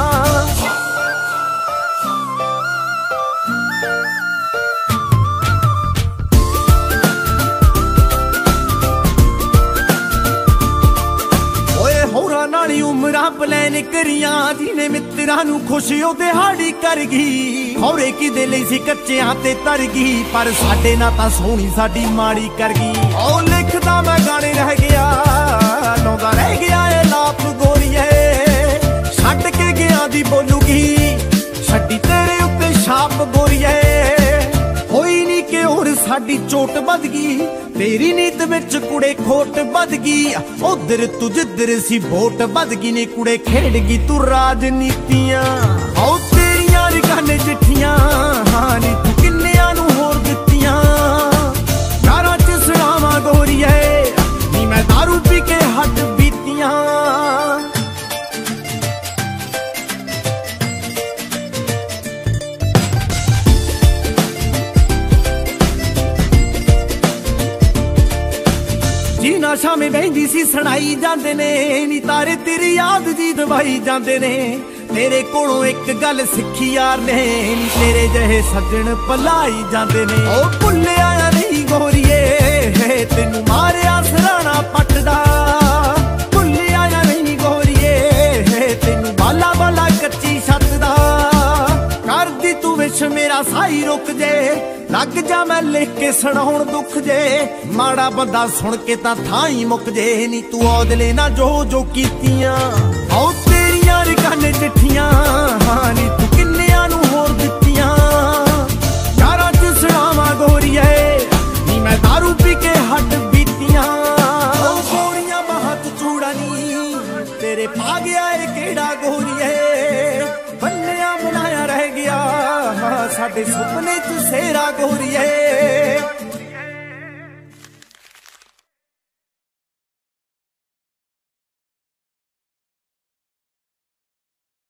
B: ਨਾਲੀ ਉਮਰਾਂ ਪਲੈਨ ਕਰੀਆਂ ਜਿਹਨੇ ਮਿੱਤਰਾਂ ਨੂੰ ਖੁਸ਼ ਉਹ ਦਿਹਾੜੀ ਕਰ ਗਈ ਖੌਰੇ ਕਿਦੇ ਲਈ ਸੀ ਕੱਚਿਆਂ ਤੇ ਤਰ ਗਈ ਪਰ ਸਾਡੇ ਨਾਲ ਤਾਂ ਸੋਹਣੀ ਸਾਡੀ ਮਾੜੀ ਕਰ ਗਈ ਉਹ ਲਿਖਦਾ ਮੈਂ ਗਾਣੇ ਰਹਿ ਗਿਆ ਲਾਉਂਦਾ ਰਹਿ ਗਿਆ ਏ ਲਾਪ ਗੋਰੀਏ ਛੱਡ ਕੇ ਗਿਆ ਦੀ ਬੋਲੂਗੀ ਛੱਡੀ ਤੇਰੇ ਉੱਤੇ ਛਾਪ ਗੋਰੀਏ ਹੋਈ ਨੀ ਕਿ ਹੋਰ ਸਾਡੀ ਚੋਟ ਵੱਧ ਗਈ ਤੇਰੀ ਨੀਤ ਵਿੱਚ ਕੁੜੇ ਖੋਟ ਵੱਧ ਗਈ ਉਧਰ ਤੂੰ ਜਿੱਧਰ ਸੀ ਵੋਟ ਵੱਧ ਗਈ ਨੇ ਕੁੜੇ ਖੇਡ ਗਈ ਤੂੰ ਰਾਜਨੀਤੀਆਂ ਆਓ ਤੇਰੀਆਂ ਰਕਾਨੇ ਚਿੱਠੀਆਂ ਹਾਂ ਨੀ ਤੂੰ ਕਿੰਨਿਆਂ ਨੂੰ ਹੋਰ ਦਿੱਤੀਆਂ ਯਾਰਾਂ ਚ ਸੁਣਾਵਾਂ ਗੋਰੀਏ ਨੀ ਮੈਂ ਦਾਰੂ ਪੀ ਕੇ ਹੱਡ ਬੀਤੀਆਂ ਜੀਨਾ ਸ਼ਾਮੇ ਬਹਿੰਦੀ ਸੀ ਸੁਣਾਈ ਜਾਂਦੇ ਨੇ ਨੀ ਤਾਰੇ ਤੇਰੀ ਯਾਦ ਜੀ ਦਵਾਈ ਜਾਂਦੇ ਨੇ ਤੇਰੇ ਕੋਲੋਂ ਇੱਕ ਗੱਲ ਸਿੱਖੀ ਯਾਰ ਨੇ ਨੀ ਤੇਰੇ ਜਿਹੇ ਸੱਜਣ ਭਲਾਈ ਜਾਂਦੇ ਨੇ ਉਹ ਭੁੱਲਿਆ ਨਹੀਂ ਗੋਰੀਏ ਤੈਨੂੰ ਮਾਰਿਆ ਸਰਾਣਾ ਪੱਟਦਾ ਭੁੱਲਿਆ ਨਹੀਂ ਗੋਰੀਏ ਤੈਨੂੰ ਬਾਲਾ ਬਾਲਾ ਕੱਚੀ ਛੱਤ ਦਾ ਕਰਦੀ ਤੂੰ ਵਿਸ਼ ਮੇਰਾ ਸਾਈ ਰੁਕ ਜੇ ਲੱਗ ਜਾ ਮੈਂ ਲਿਖ ਕੇ ਸੁਣਾਉਣ ਦੁੱਖ ਜੇ ਮਾੜਾ ਬੰਦਾ ਸੁਣ ਕੇ ਤਾਂ ਥਾਂ ਹੀ ਮੁੱਕ ਜੇ ਨੀ ਤੂੰ ਔਦਲੇ ਨਾ ਜੋ ਜੋ ਕੀਤੀਆਂ ਆਓ ਤੇਰੀਆਂ ਰਕਾਨੇ ਚਿੱਠੀਆਂ ਹਾਂ ਨੀ ਤੂੰ ਕਿੰਨਿਆਂ ਨੂੰ ਹੋਰ ਦਿੱਤੀਆਂ ਯਾਰਾਂ ਚ ਸੁਣਾਵਾਂ ਗੋਰੀਏ ਨੀ ਮੈਂ ਦਾਰੂ ਪੀ ਕੇ ਹੱਡ ਬੀਤੀਆਂ ਉਹ ਗੋਰੀਆਂ ਬਾਹਤ ਚੂੜਾ ਨੀ ਤੇਰੇ ਪਾ ਗਿਆ ਏ ਕਿਹੜਾ ਗੋਰੀਏ ਬੰਨਿਆ ਬਣਾਇਆ ਰਹਿ ਗਿਆ साडे सुपने च सेरा गोरिए